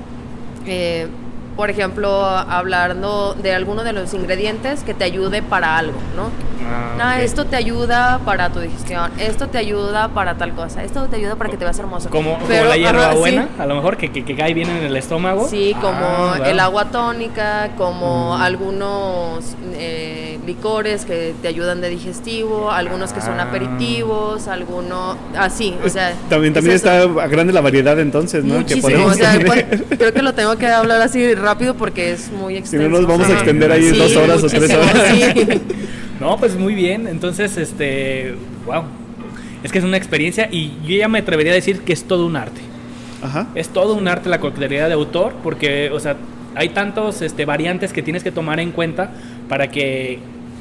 eh, por ejemplo, hablando de alguno de los ingredientes que te ayude para algo, ¿no? Ah, Ah, ok. esto te ayuda para tu digestión, esto te ayuda para tal cosa, esto te ayuda para que te veas hermoso. Como, como Pero, la ajá, hierbabuena, sí. a lo mejor que, que, que cae bien en el estómago. Sí, como Ah, el wow. agua tónica, como Mm. algunos eh, licores que te ayudan de digestivo, algunos que son Ah. aperitivos, algunos así, o sea, También, también es eso. está grande la variedad entonces, ¿no? Que Muchísimo, podemos o sea, tener. pues, creo que lo tengo que hablar así rápido porque es muy Si extenso. no nos vamos a Ajá. extender ahí Sí, dos horas o tres muchísimo, horas. sí. No, pues muy bien. Entonces, este, wow. Es que es una experiencia y yo ya me atrevería a decir que es todo un arte. Ajá. Es todo un arte la coctelería de autor porque, o sea, hay tantos este, variantes que tienes que tomar en cuenta para que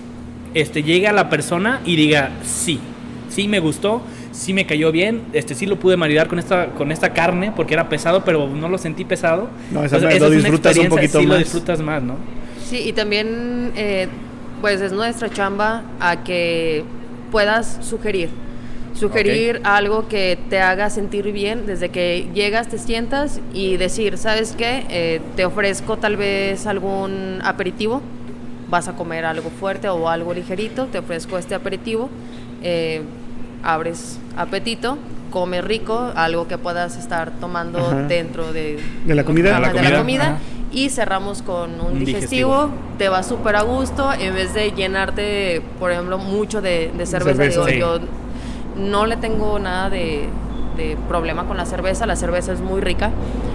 este, llegue a la persona y diga, sí, sí me gustó, sí me cayó bien, este, sí lo pude maridar con esta, con esta carne porque era pesado, pero no lo sentí pesado. No, esa Entonces, me- esa lo es una disfrutas un experiencia, poquito sí, más. lo disfrutas más, ¿no? Sí, y también, eh, pues es nuestra chamba a que puedas sugerir. Sugerir algo que te haga sentir bien desde que llegas, te sientas y decir, ¿sabes qué? Eh, te ofrezco tal vez algún aperitivo, vas a comer algo fuerte o algo ligerito, te ofrezco este aperitivo, eh, abres apetito, comes rico, algo que puedas estar tomando Ajá. dentro de, ¿De la comida? Ajá, De la de la comida, comida. ajá. Y cerramos con un, Un digestivo, digestivo. te va súper a gusto, en vez de llenarte, por ejemplo, mucho de, de cerveza. Cerveza. Digo, Sí. yo no le tengo nada de, de problema con la cerveza, la cerveza es muy rica,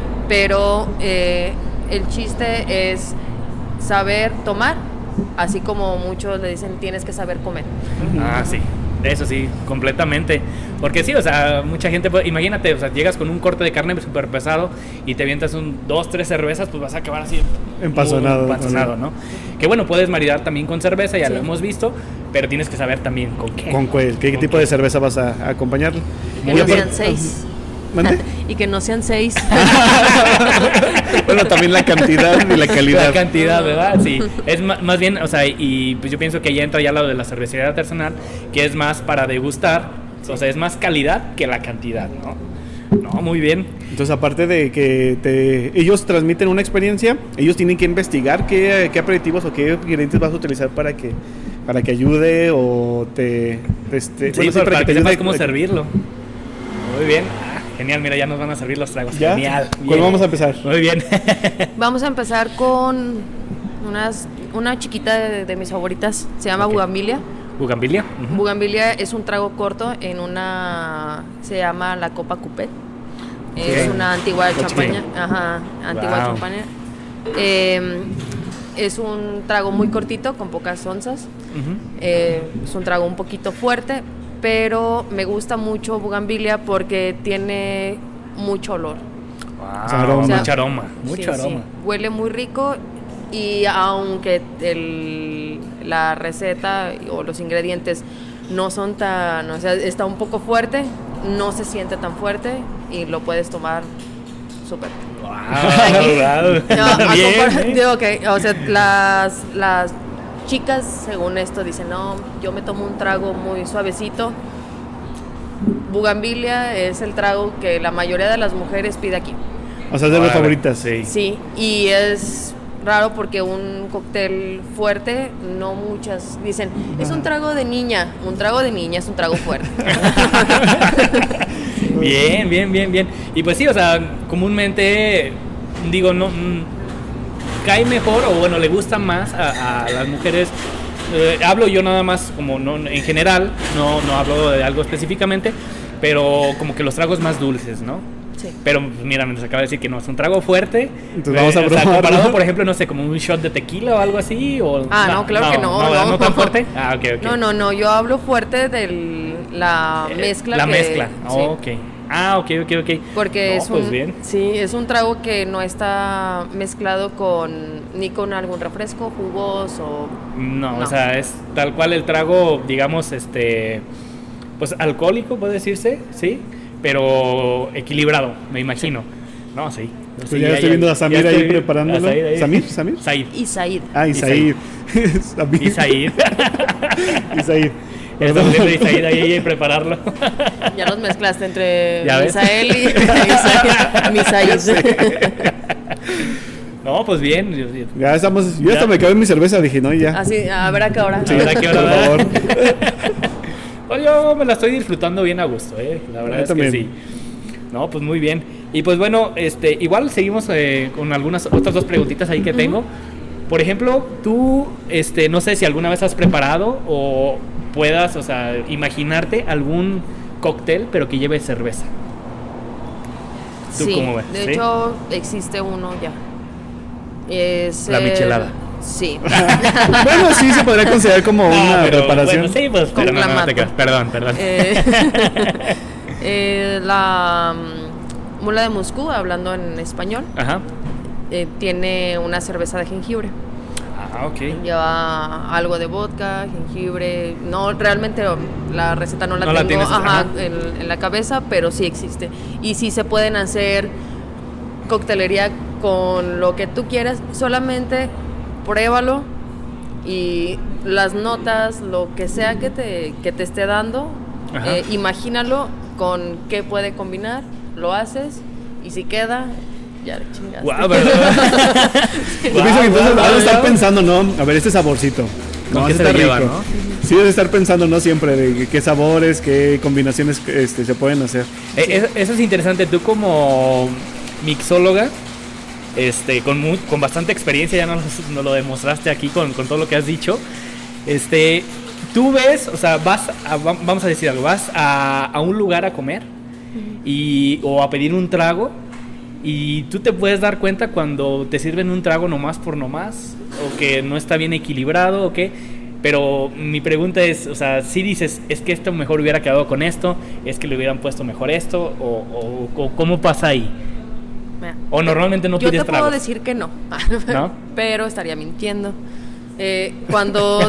pero eh, el chiste es saber tomar, así como muchos le dicen, tienes que saber comer. Ah, sí. Eso sí, completamente. Porque sí, o sea, mucha gente, puede- imagínate, o sea, llegas con un corte de carne súper pesado y te avientas un dos, tres cervezas, pues vas a acabar así. Empazonado, muy empazonado, ¿no? Que bueno, puedes maridar también con cerveza, ya Sí. lo hemos visto, pero tienes que saber también con qué. ¿Con cuál? ¿Qué ¿Con tipo qué? de cerveza vas a, a acompañarlo? Que Y no aparte- sean seis. ¿Mande? Y que no sean seis. Bueno, también la cantidad y la calidad. La cantidad, ¿verdad? Sí. Es ma- más bien, o sea, y pues yo pienso que ya entra ya lo de la cervecería artesanal, que es más para degustar, o sea, es más calidad que la cantidad, ¿no? No, muy bien. Entonces, aparte de que te, ellos transmiten una experiencia, ellos tienen que investigar qué, qué aperitivos o qué ingredientes vas a utilizar para que para que ayude o te... Este, Sí, bueno, pero para que te sepas ayude- cómo servirlo. Muy bien. Ah, Genial, mira, ya nos van a servir los tragos. ¿Ya? Genial. ¿Cuál bien. vamos a empezar? Muy bien. Vamos a empezar con unas, una chiquita de, de mis favoritas. Se llama Ok. Bugambilia. Bugambilia. Ujú. Bugambilia es un trago corto en una... Se llama la Copa Coupet. Es Ok. una antigua Copa champaña. Ajá, antigua Wow. champaña. Eh, es un trago muy cortito, con pocas onzas. Ujú. Eh, es un trago un poquito fuerte, pero me gusta mucho Bugambilia porque tiene mucho olor. Wow, O sea, aroma. mucho aroma, mucho Sí, sí, aroma. huele muy rico y aunque el, la receta o los ingredientes no son tan, o sea, está un poco fuerte, no se siente tan fuerte y lo puedes tomar súper. Wow, Aquí- wow. No, a Bien, compar- ¿eh? digo que, o sea, las, las chicas, según esto, dicen, no, yo me tomo un trago muy suavecito. Bugambilia es el trago que la mayoría de las mujeres pide aquí. O sea, es de las Órale, favoritas. Sí. Sí, y es raro porque un cóctel fuerte, no muchas dicen, es un trago de niña. Un trago de niña es un trago fuerte. Bien, bien, bien, bien. Y pues sí, o sea, comúnmente, digo, no mm, cae mejor o bueno, le gusta más a, a las mujeres. Eh, hablo yo nada más como no, en general, no, no hablo de algo específicamente, pero como que los tragos más dulces, ¿no? Sí. Pero mira, nos acaba de decir que no, es un trago fuerte. Entonces vamos a o sea, probarlo. comparado, por ejemplo, no sé, como un shot de tequila o algo así. O, Ah, no, claro que no, ¿No, no. ¿no tan fuerte? Ah, ok, ok. No, no, no, yo hablo fuerte de la Eh, mezcla. La que- mezcla, sí. ok. Ah, ok, ok, ok. Porque No, es un, pues bien. sí, es un trago que no está mezclado con ni con algún refresco, jugos o No, No. o sea, es tal cual el trago, digamos, este, pues alcohólico, puede decirse, ¿sí? Pero equilibrado, me imagino. No, sí. Pues Sí, ya, estoy viendo a ya Samir estoy- ahí preparándolo. a Said ahí. ¿Samir? ¿Samir? Said. Isaid. Ah, Isaid. Samir. Isaid. Isaid. Ya estamos viendo a Isaid ahí y prepararlo. Ya los mezclaste entre ¿Ya ves? Misael y Isaid. Misaid. No, pues bien. yo- yo- Ya estamos. Yo Ya. hasta me acabé mi cerveza. Dije, no, ya. Así, a ver a qué hora. Sí, ¿verdad que por ahora? favor. Pues yo me la estoy disfrutando bien a gusto, ¿eh? La verdad Yo es también. que sí. No, pues muy bien. Y pues bueno, este, igual seguimos eh, con algunas otras dos preguntitas ahí que tengo. Por ejemplo, tú, este, no sé si alguna vez has preparado o puedas, o sea, imaginarte algún cóctel, pero que lleve cerveza. ¿Tú Sí, cómo ves? de ¿Sí? hecho existe uno ya. Es La el- michelada. Sí. Bueno, sí se podría considerar como No, una pero, preparación. bueno, sí, pues, pero no, no, no te clamato. creas. Perdón, perdón. Eh, eh, la mm, mula de Moscú, hablando en español, Ajá. eh, tiene una cerveza de jengibre. Ah, ok. Lleva algo de vodka, jengibre. No, realmente la receta no la No la tengo tienes, ajá, ajá. en, en la cabeza, pero sí existe. Y sí se pueden hacer coctelería con lo que tú quieras, solamente pruébalo y las notas, lo que sea que te, que te esté dando, Ajá. eh, imagínalo con qué puede combinar, lo haces y si queda, ya le chingaste. Guau, pero- Yo pienso que Guau, entonces guau, vas a estar guau. pensando, ¿no? A ver, este saborcito. ¿Con No, qué este se está lleva, rico. no? Sí, debes estar pensando, ¿no? Siempre de qué sabores, qué combinaciones este, se pueden hacer. Eh, es- Eso es interesante. Tú como mixóloga, este, con, mu- con bastante experiencia, ya nos, nos lo demostraste aquí con, con todo lo que has dicho. Este, tú ves, o sea, vas, a- va- vamos a decir algo, vas a, a un lugar a comer y, o a pedir un trago y tú te puedes dar cuenta cuando te sirven un trago nomás por nomás o que no está bien equilibrado o qué. Pero mi pregunta es, o sea, si dices, es que esto mejor hubiera quedado con esto, es que le hubieran puesto mejor esto, o, o- o ¿cómo pasa ahí? Mira, O normalmente no yo pides te puedo tragos. decir que no, ¿No? pero estaría mintiendo. Eh, cuando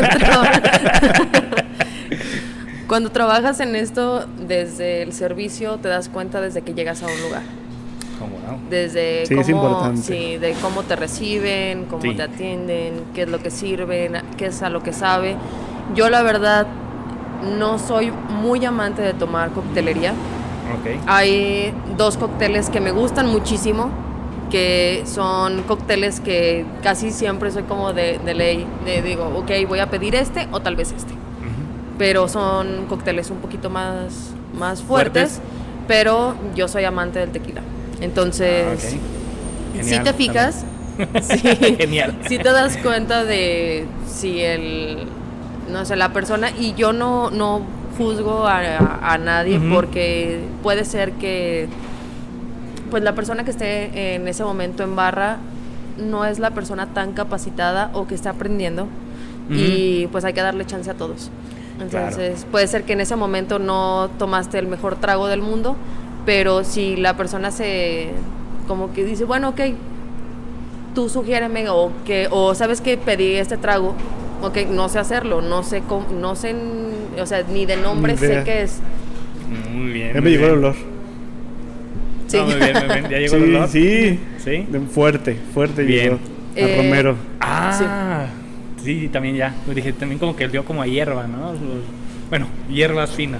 cuando trabajas en esto desde el servicio te das cuenta desde que llegas a un lugar, Oh, wow. desde Sí, es cómo, importante. sí, de cómo te reciben, cómo Sí. te atienden, qué es lo que sirven, qué es a lo que sabe. Yo la verdad no soy muy amante de tomar coctelería. Ok. Hay dos cócteles que me gustan muchísimo, que son cócteles que casi siempre soy como de, de ley, de digo, ok, voy a pedir este o tal vez este. Ujú. Pero son cócteles un poquito más, más fuertes, ¿Fuertes? pero yo soy amante del tequila. Entonces, Ah, ok. si Genial, te fijas, sí, Genial. si te das cuenta de si el, no sé, la persona, y yo no, no juzgo a, a, a nadie, Ujú. porque puede ser que pues la persona que esté en ese momento en barra no es la persona tan capacitada o que está aprendiendo, Ujú. y pues hay que darle chance a todos. Entonces puede ser que en ese momento no tomaste el mejor trago del mundo, pero si la persona se como que dice, bueno, ok, tú sugiéreme, o que, o sabes que pedí este trago, ok, no sé hacerlo, no sé cómo, no sé, o sea, ni de nombre Ni idea. sé qué es. Muy bien. Ya muy me llegó el bien. olor. Sí. No, muy bien, muy bien. ¿Ya llegó Sí, el olor? sí. ¿Sí? Fuerte, fuerte Bien. llegó. A Eh, Romero. Ah, sí. también ya. Pues dije, también como que dio como a hierba, ¿no? Bueno, hierbas finas.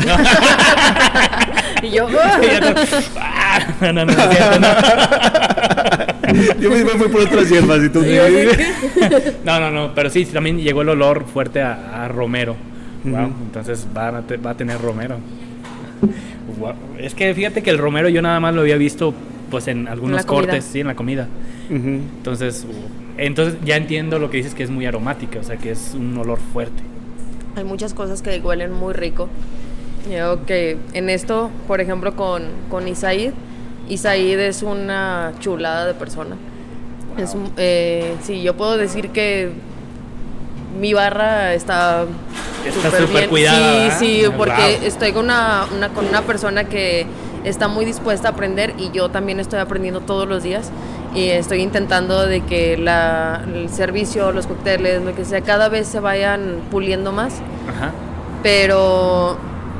Y yo, Ya no, ah, no, no, no, es cierto, no. Yo me fui por otras hierbas y tú. y yo de que- No, no, no, pero sí, también llegó el olor fuerte a, a Romero. Wow, Ujú. entonces va a, te- va a tener Romero. Guau, es que fíjate que el Romero yo nada más lo había visto pues en algunos la comida. cortes, sí, en la comida. Ujú. Entonces, uh, entonces ya entiendo lo que dices, que es muy aromática, o sea, que es un olor fuerte. Hay muchas cosas que huelen muy rico. Yo que en esto, por ejemplo, con, con Isaid, Isaid es una chulada de persona. Es, un- eh, sí, yo puedo decir que mi barra está Está súper súper bien. cuidada, Sí, sí, ¿verdad? porque Wow. estoy con una, una, con una persona que está muy dispuesta a aprender, y yo también estoy aprendiendo todos los días, y estoy intentando de que la, el servicio, los cócteles, lo que sea, cada vez se vayan puliendo más. Ajá. Pero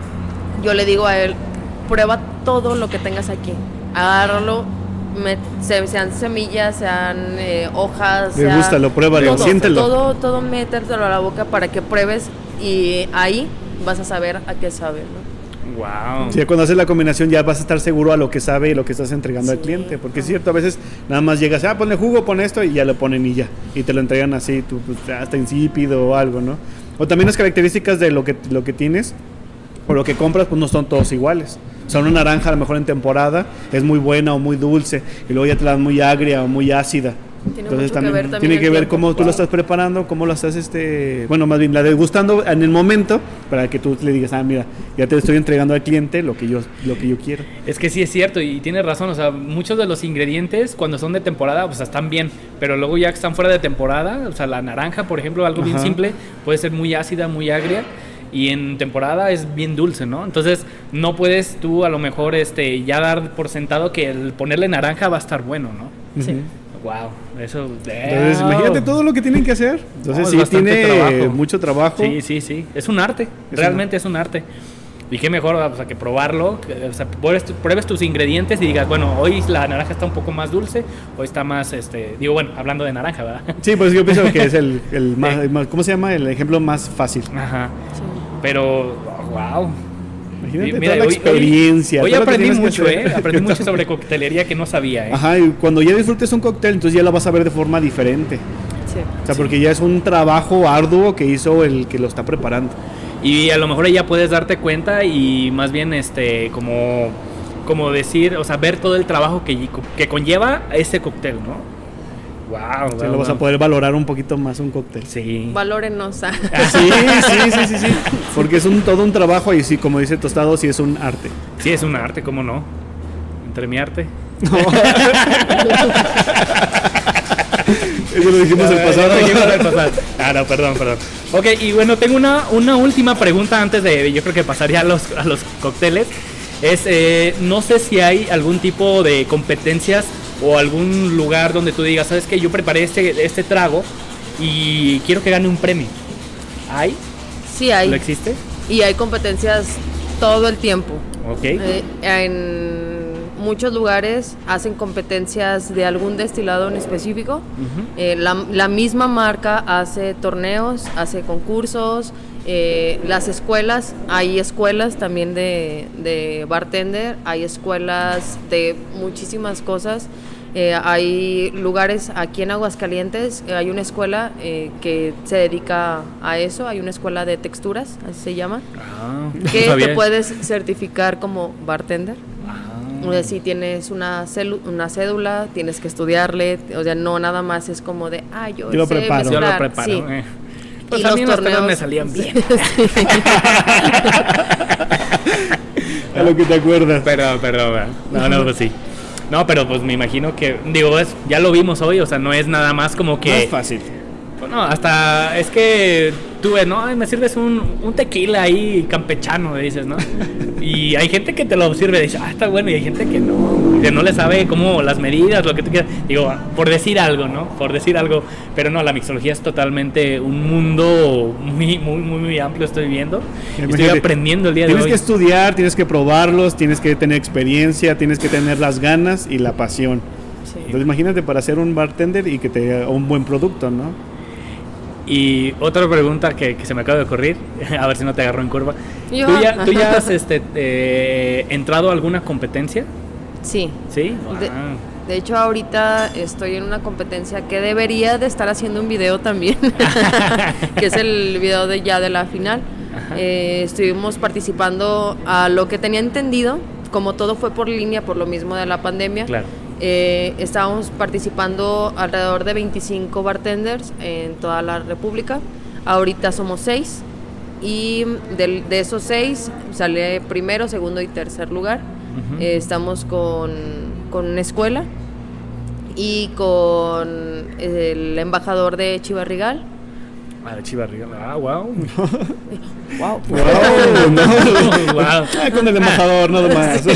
yo le digo a él, prueba todo lo que tengas aquí, agárralo, me- se- sean semillas, sean eh, hojas, sean- Degústalo, pruébalo, todo, siéntelo. todo, todo métetelo a la boca para que pruebes, y ahí vas a saber a qué sabe, ¿no? Wow. Sí, cuando haces la combinación ya vas a estar seguro a lo que sabe y lo que estás entregando al Sí. cliente. Porque es cierto, a veces nada más llegas, ah, ponle jugo, pon esto, y ya lo ponen y ya. Y te lo entregan así, tú, pues, hasta insípido o algo, ¿no? O también las características de lo que, lo que tienes o lo que compras, pues no son todos iguales. O sea, una naranja a lo mejor en temporada es muy buena o muy dulce, y luego ya te la dan muy agria o muy ácida. Tiene Entonces mucho que también, ver también tiene el que ver tiempo. cómo tú Wow. lo estás preparando, cómo lo estás, este, bueno, más bien la degustando en el momento, para que tú le digas, ah, mira, ya te estoy entregando al cliente lo que yo, lo que yo quiero. Es que sí es cierto y tienes razón, o sea, muchos de los ingredientes cuando son de temporada pues están bien, pero luego ya que están fuera de temporada, o sea, la naranja, por ejemplo, algo bien Ajá. simple, puede ser muy ácida, muy agria, y en temporada es bien dulce, ¿no? Entonces no puedes tú a lo mejor este ya dar por sentado que el ponerle naranja va a estar bueno, ¿no? Sí. Ujú. Wow, eso. Entonces, wow. imagínate todo lo que tienen que hacer. No, Entonces, es sí, bastante tiene trabajo. mucho trabajo. Sí, sí, sí. Es un arte. Es Realmente es un arte. Y qué mejor, o sea, que probarlo. que, o sea, pruebes, tu- pruebes tus ingredientes y digas, bueno, hoy la naranja está un poco más dulce, hoy está más, este, digo, bueno, hablando de naranja, ¿verdad? Sí, pues yo pienso que es el, el más, Sí. el más- ¿cómo se llama? El ejemplo más fácil. Ajá. Sí. Pero, wow. Imagínate Mira, toda la hoy- experiencia. Hoy, todo lo que aprendí tienes que mucho, hacer. ¿eh? Aprendí mucho sobre coctelería que no sabía, ¿eh? Ajá, y cuando ya disfrutes un cóctel, entonces ya lo vas a ver de forma diferente. Sí. O sea, porque ya es un trabajo arduo que hizo el que lo está preparando. Y a lo mejor ya puedes darte cuenta y más bien este como como decir, o sea, ver todo el trabajo que, que conlleva ese cóctel, ¿no? Wow, Sí, lo vas a poder valorar un poquito más un cóctel. Sí. Valórenos. ah. Sí, sí, sí, sí, sí. Porque es un todo un trabajo y sí, como dice Tostado, sí es un arte. Sí, es un arte, ¿cómo no? Entre mi arte. Eso lo dijimos el pasado. Lo dijimos el pasado. Ah, no, perdón, perdón. Ok, y bueno, tengo una, una última pregunta antes de, yo creo que pasaría a los, a los cócteles. Es, eh, no sé si hay algún tipo de competencias o algún lugar donde tú digas, ¿sabes qué? Yo preparé este, este trago y quiero que gane un premio. ¿Hay? Sí hay. ¿Lo existe? Y hay competencias todo el tiempo. Ok. Eh, en muchos lugares hacen competencias de algún destilado en específico. Ujú. Eh, la, la misma marca hace torneos, hace concursos. Eh, las escuelas, hay escuelas también de, de bartender, hay escuelas de muchísimas cosas. Eh, hay lugares aquí en Aguascalientes, eh, hay una escuela eh, que se dedica a eso, hay una escuela de texturas, así se llama, Ah, que no sabía. te puedes certificar como bartender. Ah. O sea, si tienes una, celu- una cédula, tienes que estudiarle, o sea, no nada más es como de, ah, yo, Yo lo sé preparo. Yo lo mezclar". preparo. Sí. eh. Pues Y a los mí las cosas torneos me salían bien. A lo que te acuerdas. Pero, pero, no, no, pues sí. No, pero pues me imagino que, digo, es, ya lo vimos hoy, o sea, no es nada más como que... No es fácil. No, hasta es que tuve, no, ay, me sirves un, un tequila ahí campechano, dices, ¿no? Y hay gente que te lo sirve, dice, ah, está bueno, y hay gente que no, que no le sabe cómo las medidas, lo que tú quieras. Digo, por decir algo, ¿no? Por decir algo, pero no, la mixología es totalmente un mundo muy, muy, muy, muy amplio, estoy viendo. Estoy Imagínate, aprendiendo el día de Tienes hoy. que estudiar, tienes que probarlos, tienes que tener experiencia, tienes que tener las ganas y la pasión. Sí. Entonces imagínate para ser un bartender y que te haga un buen producto, ¿no? Y otra pregunta que, que se me acaba de ocurrir, a ver si no te agarró en curva. Yo- ¿Tú ya, tú ya has este, eh, entrado a alguna competencia? Sí. ¿Sí? De, Ah. de hecho, ahorita estoy en una competencia que debería de estar haciendo un video también, que es el video de ya de la final. Eh, estuvimos participando a lo que tenía entendido, como todo fue por línea por lo mismo de la pandemia. Claro. Eh, estábamos participando alrededor de veinticinco bartenders en toda la República. Ahorita somos seis y del- de esos seis sale primero, segundo y tercer lugar. Ujú. Eh, estamos con, con una escuela y con el embajador de Chivarrigal. Ah, de Chivarrigal. Ah, wow. Wow. Wow, no. Wow. Ah, con el embajador, nada más.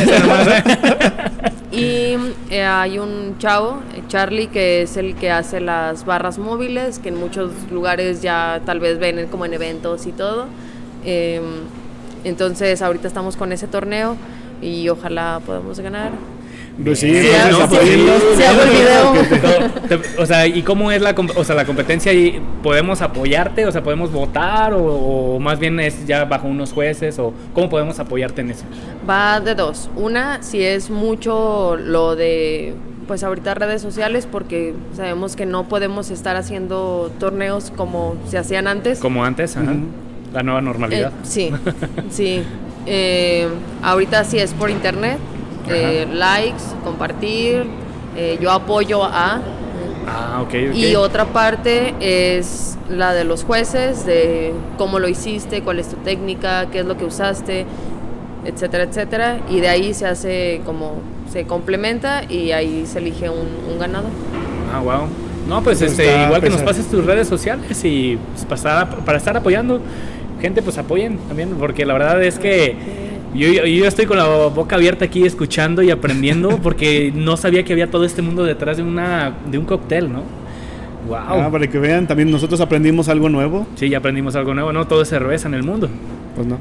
Y eh, hay un chavo, eh, Charlie, que es el que hace las barras móviles, que en muchos lugares ya tal vez ven en- como en eventos y todo. Eh, entonces ahorita estamos con ese torneo y ojalá podamos ganar. Pues sí, Sí, entonces, no, apoyando. pues sí. Se hago el video. Co- te- O sea, ¿y cómo es la, com- o sea, la competencia? ¿Y ¿Podemos apoyarte? O sea, ¿podemos votar? O, o más bien es ya bajo unos jueces? ¿O cómo podemos apoyarte en eso? Va de dos. Una, si es mucho lo de, pues ahorita redes sociales, porque sabemos que no podemos estar haciendo torneos como se hacían antes. Como antes, ajá. Ujú. La nueva normalidad. Eh, sí, sí. Eh, ahorita sí es por internet. Eh, likes, compartir. eh, yo apoyo a. Ah, ok, ok. Y otra parte es la de los jueces, de cómo lo hiciste, cuál es tu técnica, qué es lo que usaste, etcétera, etcétera. Y de ahí se hace como, se complementa y ahí se elige un, un ganador. Ah, wow. No, pues Pues este, está igual que nos pesado. pases tus redes sociales y pues, para, estar, para estar apoyando, gente, pues apoyen también, porque la verdad es que yo, yo, yo estoy con la boca abierta aquí escuchando y aprendiendo, porque no sabía que había todo este mundo detrás de una de un cóctel, ¿no? Wow. Ah, para que vean, también nosotros aprendimos algo nuevo. Sí, ya aprendimos algo nuevo, no todo es cerveza en el mundo. Pues no.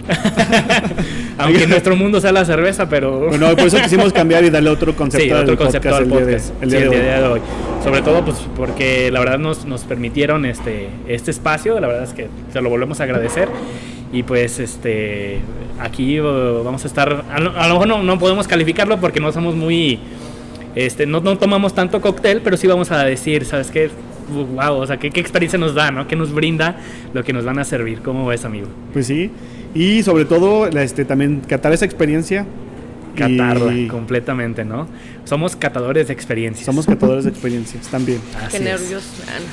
Aunque nuestro mundo sea la cerveza, pero Bueno, por eso quisimos cambiar y darle otro concepto sí, al otro concepto podcast al el día de- podcast. el Sí, día el de día hoy. de hoy. Sobre todo, pues, porque la verdad nos, nos permitieron este, este espacio. La verdad es que se lo volvemos a agradecer. Y pues, este, aquí uh, vamos a estar. A lo, a lo mejor no, no podemos calificarlo porque no somos muy. Este, no, no tomamos tanto cóctel, pero sí vamos a decir, ¿sabes qué? Wow, o sea, ¿qué, qué experiencia nos da, ¿no? ¿Qué nos brinda lo que nos van a servir? ¿Cómo ves, amigo? Pues sí. Y sobre todo, la, este, también catar esa experiencia. Catarla, Y completamente, ¿no? Somos catadores de experiencias. somos catadores de experiencias también. Así Qué es. nervios.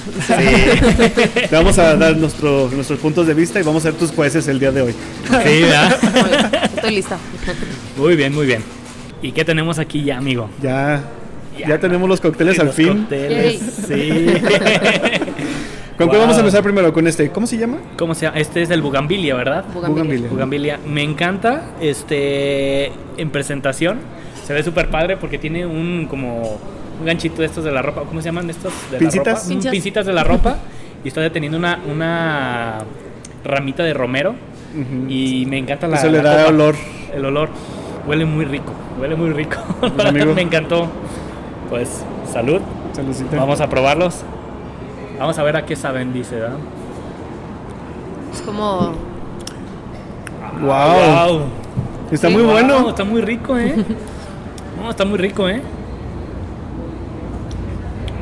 Te vamos a dar nuestro, nuestros puntos de vista y vamos a ser tus jueces el día de hoy. Sí, ¿verdad? Estoy lista. Muy bien, muy bien. ¿Y qué tenemos aquí ya, amigo? Ya, ya, Ya, tenemos los cócteles al Los fin. cócteles, sí. ¿Con qué Wow. vamos a empezar primero? Con este, ¿cómo se llama? ¿Cómo se llama? Este es el Bugambilia, ¿verdad? Bugambilia. Bugambilia. Me encanta este en presentación. Se ve súper padre porque tiene un como un ganchito de estos de la ropa. ¿Cómo se llaman estos de ¿Pincitas? la ropa? Pinchas. Mm, Pincitas de la ropa. Y está deteniendo una, una ramita de romero. Ujú. Y me encanta la Eso le la da copa. olor. El olor. Huele muy rico. Huele muy rico. Pues, amigo. Me encantó. Pues, salud. Saludcita. Vamos a probarlos. Vamos a ver a qué saben, dice, ¿verdad? Es como. Wow. Wow. Está Sí, muy Wow, bueno. Está muy rico, ¿eh? No, está muy rico, ¿eh?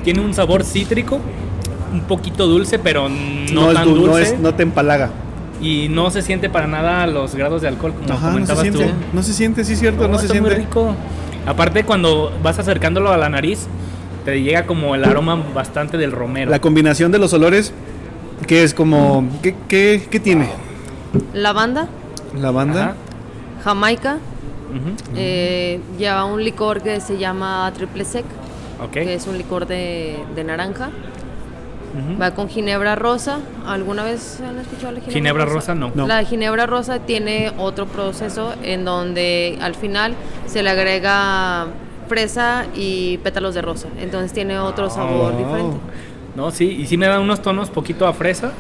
tiene un sabor cítrico, un poquito dulce, pero no, No, es tan dul- dulce. no, es, no te empalaga. Y no se siente para nada los grados de alcohol, como Ajá, no se comentabas siente. tú. No se siente, sí, cierto, no, se está siente. muy rico. Aparte, cuando vas acercándolo a la nariz, te llega como el aroma bastante del romero. La combinación de los olores, que es como. ¿Qué, qué, qué tiene? Lavanda, Lavanda. Ajá. jamaica, Ujú. eh, lleva un licor que se llama triple sec, Ok. que es un licor de, de naranja. Ujú. Va con ginebra rosa. ¿Alguna vez han escuchado la ginebra, Ginebra rosa, no. No. La ginebra rosa tiene otro proceso en donde al final se le agrega fresa y pétalos de rosa. Entonces tiene otro sabor Oh. diferente. No, sí, y sí me da unos tonos poquito a fresa.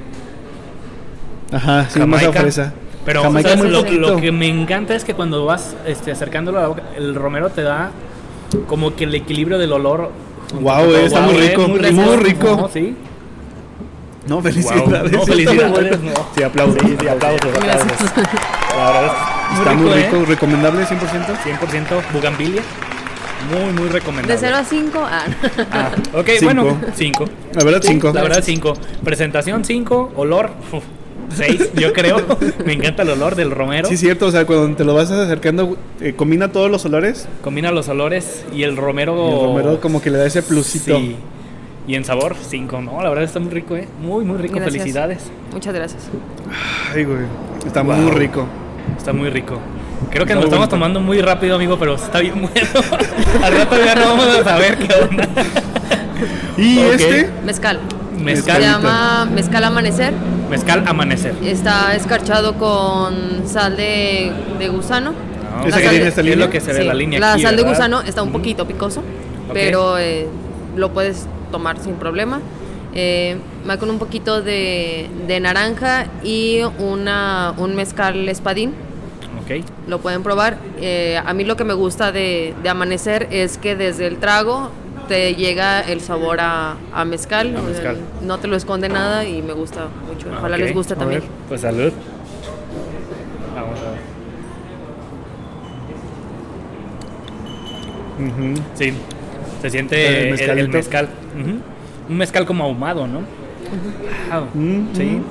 Ajá, sí, más a Jamaica. fresa. Pero Jamaica ¿sabes? muy lo, poquito. lo que me encanta es que cuando vas este, acercándolo a la boca, el romero te da como que el equilibrio del olor. Guau, eh, está muy rico, muy refrescante, rico. ¿no? Sí. No, felicidades. Guau, no, sí, está muy felicidades, bueno. no. Sí, aplausos. Sí, sí, aplausos, aplausos. Gracias. La verdad es Está muy rico, ¿eh? recomendable cien por ciento. cien por ciento bugambilia. Muy, muy recomendable. De cero a cinco, ah. Ah, ok, Cinco. bueno, cinco. La verdad, cinco. La verdad, cinco. Presentación, cinco. Olor, uf, seis, yo creo. Me encanta el olor del romero. Sí, cierto, o sea, cuando te lo vas acercando, eh, combina todos los olores. Combina los olores y el romero. Y el romero como que le da ese plusito. Sí. Y en sabor, cinco, ¿no? La verdad está muy rico, ¿eh? Muy, muy rico. Gracias. Felicidades. Muchas gracias. Ay, güey, está Wow. muy rico. Está muy rico. Creo que Muy nos estamos bonito. tomando muy rápido, amigo, pero está bien bueno. Al rato ya no vamos a saber qué onda. ¿Y Ok. este? Mezcal. Se Mezcal. llama mezcal amanecer. Mezcal amanecer. Está escarchado con sal de, de gusano. No, ¿Esa La que sal tiene de- esta es línea? lo que se ve Sí, la línea la aquí, sal de ¿verdad? gusano está un Ujú. poquito picoso, Ok. pero eh, lo puedes tomar sin problema. Eh, va con un poquito de, de naranja y una, un mezcal espadín. Ok. Lo pueden probar. Eh, a mí lo que me gusta de, de amanecer es que desde el trago te llega el sabor a, a mezcal. A mezcal. Eh, No te lo esconde nada y me gusta mucho. Ojalá Ok, les guste a también. ver, pues salud. Vamos a ver. Ujú. Sí, se El siente el, mezcalito. el mezcal. Ujú. Un mezcal como ahumado, ¿no? Wow. Mm, Sí. mm.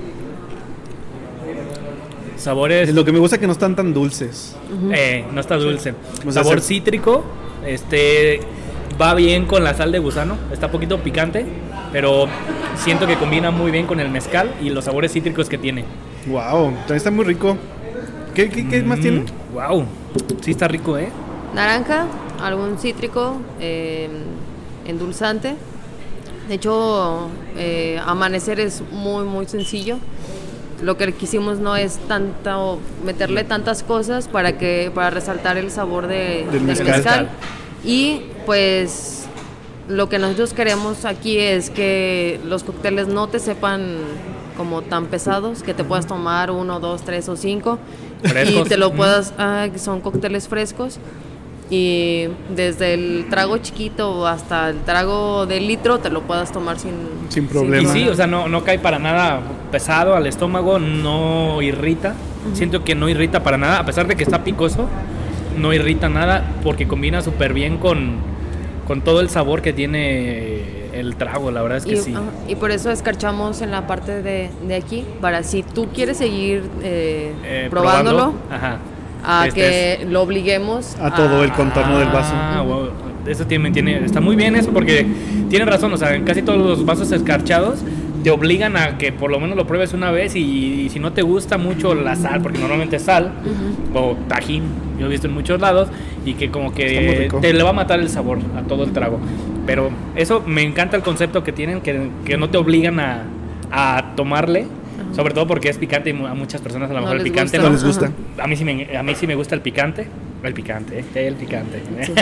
Sabores. Lo que me gusta es que no están tan dulces. eh, no está dulce. O sea, Sabor se- cítrico. Este va bien con la sal de gusano. Está un poquito picante, pero siento que combina muy bien con el mezcal y los sabores cítricos que tiene. Wow, también está muy rico. ¿Qué, qué, qué más tiene? Wow. Sí está rico, ¿eh? Naranja, algún cítrico, eh, endulzante. De hecho, eh, amanecer es muy, muy sencillo. Lo que quisimos no es tanto meterle tantas cosas para que para resaltar el sabor de, Del del mezcal. mezcal. Y pues lo que nosotros queremos aquí es que los cócteles no te sepan como tan pesados, que te puedas tomar uno, dos, tres o cinco Frescos. y te lo Mm. puedas, ah, que son cócteles frescos. Y desde el trago chiquito hasta el trago de litro te lo puedas tomar sin, Sin problema. Y sí, o sea, no, no cae para nada pesado al estómago, no irrita. Siento que no irrita para nada, a pesar de que está picoso, no irrita nada porque combina súper bien con, con todo el sabor que tiene el trago, la verdad es que y, sí. ajá, y por eso escarchamos en la parte de, de aquí, para si tú quieres seguir eh, Eh, probándolo, probando, ajá. a Este que lo obliguemos A todo el contorno del vaso. Ah, wow. Eso tiene, tiene, está muy bien eso porque tienen razón, o sea, en casi todos los vasos escarchados te obligan a que por lo menos lo pruebes una vez y, y si no te gusta mucho la sal, porque normalmente es sal o tajín, yo he visto en muchos lados y que como Está muy que rico. te le va a matar el sabor a todo el trago. Pero eso me encanta el concepto que tienen, que, que no te obligan a, a tomarle. Sobre todo porque es picante y mu- a muchas personas a lo No mejor el les picante gusta. No les gusta. a mí sí me, a mí sí me gusta el picante. El picante, ¿eh? El picante.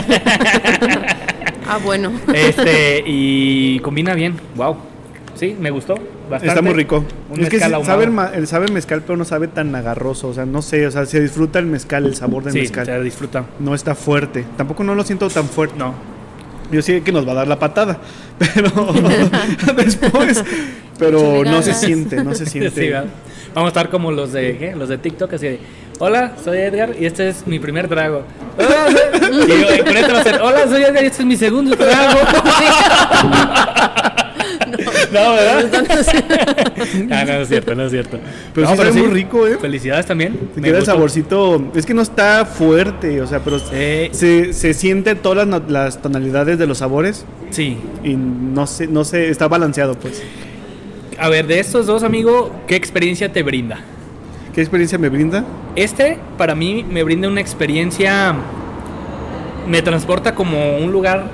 Ah, bueno. este, y combina bien. Wow. Sí, me gustó bastante. Está muy rico. Un Es que mezcal sí, ahumado. sabe el, ma- el sabe el mezcal, pero no sabe tan agarroso. O sea, no sé, o sea, se disfruta el mezcal, el sabor del Sí, mezcal. se disfruta. No está fuerte. Tampoco no lo siento tan fuerte. No. Yo sé que nos va a dar la patada, pero después, pero Échale no se ganas. siente, no se siente. Sí, ¿verdad? Vamos a estar como los de, ¿qué? Los de TikTok, así de, hola, soy Edgar y este es mi primer trago. Hola, soy... y yo, con esto va a ser, hola, soy Edgar y este es mi segundo trago. No, ¿verdad? Ah, no, no es cierto, no es cierto. Pero no, sí sabe muy rico, ¿eh? Felicidades también. Se Me queda el gustó. saborcito. Es que no está fuerte, o sea, pero Eh. se, se siente todas las, no- las tonalidades de los sabores Sí. y no sé, no sé, está balanceado, pues. A ver, de estos dos, amigo, ¿qué experiencia te brinda? ¿Qué experiencia me brinda? Este, para mí, me brinda una experiencia. Me transporta como un lugar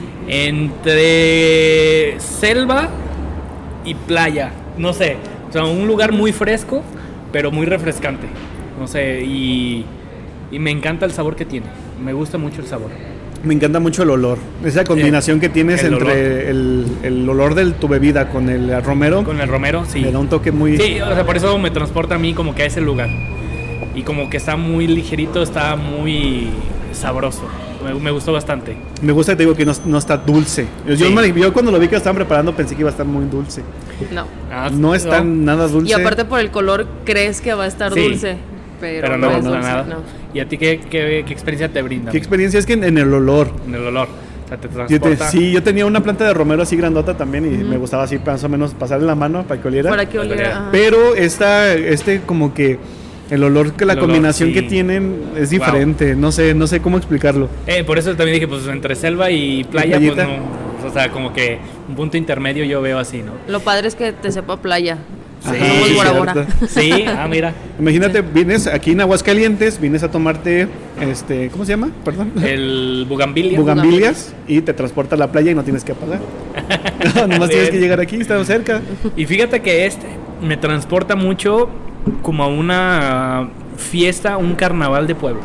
entre selva y playa. No sé. O sea, un lugar muy fresco, pero muy refrescante. No sé, y, y me encanta el sabor que tiene. Me gusta mucho el sabor. Me encanta mucho el olor. Esa combinación que tienes el entre el, el olor de tu bebida con el romero. Con el romero, sí. Le da un toque muy... Sí, o sea, por eso me transporta a mí como que a ese lugar. Y como que está muy ligerito, está muy sabroso. Me, me gustó bastante. Me gusta que te digo que no, no está dulce. Yo, Sí. me- yo cuando lo vi que lo estaban preparando pensé que iba a estar muy dulce. No. Ah, No es tan nada dulce. Y aparte por el color crees que va a estar Sí. dulce, pero, Pero no, es no, dulce, nada. no. ¿Y a ti qué, qué, qué experiencia te brinda? ¿Qué experiencia es que en, en el olor? En el olor. O sea, te Yo te- transporta. sí, yo tenía una planta de romero así grandota también y me gustaba así más o menos pasarle la mano para que oliera. Para que Para oliera. que- ajá. Pero esta, este como que el olor, que la El olor, combinación sí. que tienen es Wow. diferente. No sé, no sé cómo explicarlo. Eh, por eso también dije, pues entre selva y playa, ¿Y pues playita? no. O sea, como que un punto intermedio yo veo así, ¿no? Lo padre es que te sepa playa. Sí, Somos Bora Bora. cierto. Sí, ah, mira. Imagínate, vienes aquí en Aguascalientes, vienes a tomarte, este, ¿cómo se llama? Perdón. El bugambilia. Bugambilias y te transporta a la playa y no tienes que pagar. No, nomás tienes que llegar aquí, estamos cerca. Y fíjate que este me transporta mucho como a una fiesta, un carnaval de pueblo.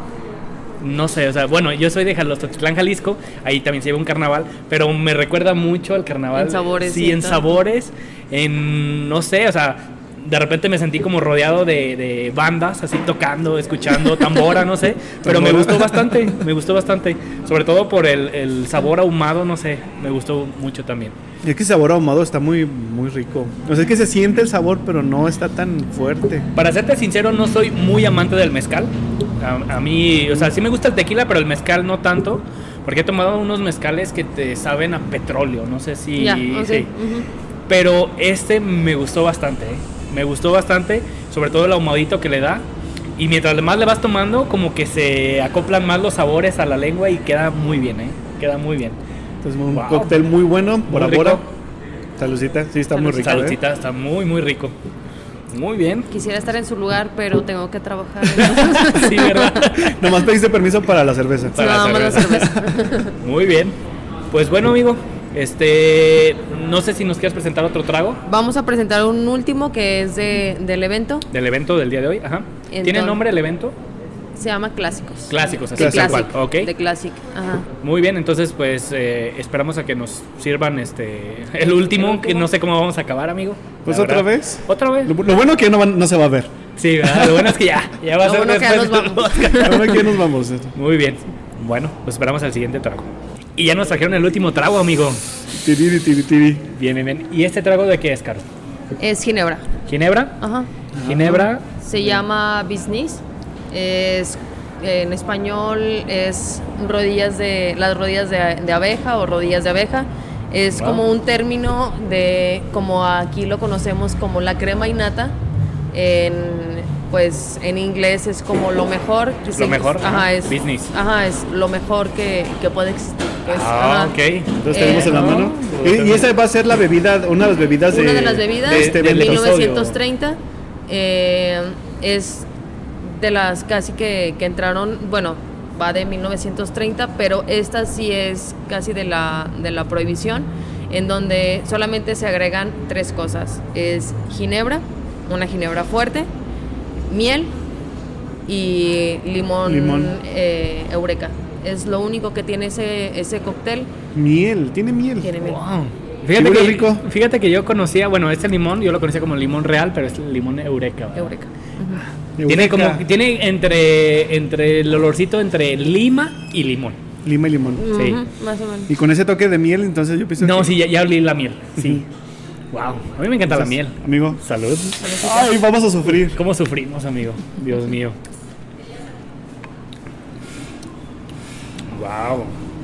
No sé, o sea, bueno, yo soy de Jalostotitlán, Jalisco, ahí también se lleva un carnaval, pero me recuerda mucho al carnaval. En sabores, Sí, sí, en todo. sabores, en, no sé, o sea, de repente me sentí como rodeado de, de bandas, así tocando, escuchando, tambora, no sé, pero me Tambora. gustó bastante, me gustó bastante, sobre todo por el, el sabor ahumado, no sé, me gustó mucho también. Y es que el sabor ahumado está muy, muy rico. O sea, es que se siente el sabor, pero no está tan fuerte. Para serte sincero, no soy muy amante del mezcal. A, a mí, o sea, sí me gusta el tequila, pero el mezcal no tanto. Porque he tomado unos mezcales que te saben a petróleo. No sé si. Ya, sí. ok, ujú. Pero este me gustó bastante. ¿eh? Me gustó bastante. Sobre todo el ahumadito que le da. Y mientras más le vas tomando, como que se acoplan más los sabores a la lengua y queda muy bien, ¿eh? Queda muy bien. Entonces, un Wow. cóctel muy bueno, Bora rico. Bora. Saludcita, sí, está muy rico. ¿eh? Saludcita, está muy, muy rico. Muy bien. Quisiera estar en su lugar, pero tengo que trabajar. Sí, ¿verdad? Nomás pediste permiso para la cerveza. Para Nada más la cerveza. cerveza. Muy bien. Pues bueno, amigo, este, no sé si nos quieres presentar otro trago Vamos a presentar un último que es de, del evento. del evento del día de hoy. Ajá. ¿Tiene Entonces- nombre el evento? Se llama Clásicos. Clásicos, así De tal Classic. cual. Ok. De Classic. Ajá. Muy bien, entonces pues eh, esperamos a que nos sirvan este el último, El último. que no sé cómo vamos a acabar, amigo. Pues La otra verdad. vez. Otra vez. Lo, lo bueno que no, van- no se va a ver. Sí, ¿verdad? Lo bueno es que ya, ya va a Lo ser bueno que ya después nos del vamos. podcast. Ahora que nos vamos. Muy bien. Bueno, pues esperamos al siguiente trago. Y ya nos trajeron el último trago, amigo. Tiriri, tiri, tiri. Bien, bien, bien. ¿Y este trago de qué es, Caro? Es Ginebra. ¿Ginebra? Ajá. Ginebra. Se llama business. Es en español es rodillas de las rodillas de, de abeja o rodillas de abeja. Es Wow. como un término de como aquí lo conocemos como la crema innata. En pues en inglés es como lo mejor. Lo mejor, Ajá, ajá. es Business. Ajá, es lo mejor que, que puede existir. que es, Ah, ajá. ok. Entonces tenemos Eh, en la no, mano. pues, Y, y esa va a ser la bebida, una de las bebidas de. Una de las bebidas de este de, del evento. episodio. mil novecientos treinta eh, es de las casi que, que entraron, bueno, va de mil novecientos treinta, pero esta sí es casi de la, de la prohibición, en donde solamente se agregan tres cosas. Es ginebra, una ginebra fuerte, miel y limón, Limón. eh, eureka. Es lo único que tiene ese, ese cóctel. Miel, tiene miel. Tiene miel. Wow. Fíjate huele que, rico. fíjate que yo conocía, bueno, este limón yo lo conocía como limón real, pero es limón eureka. ¿verdad? Eureka. Tiene Eureka. como tiene entre entre el olorcito entre lima y limón. Lima y limón. Sí. Ujú, más o menos. Y con ese toque de miel, entonces yo pienso No, que- sí, ya, ya olí la miel. Sí. Wow, a mí me encanta la Entonces, miel. Amigo. Salud. Ay, vamos a sufrir. ¿Cómo sufrimos, amigo? Dios mío. Wow.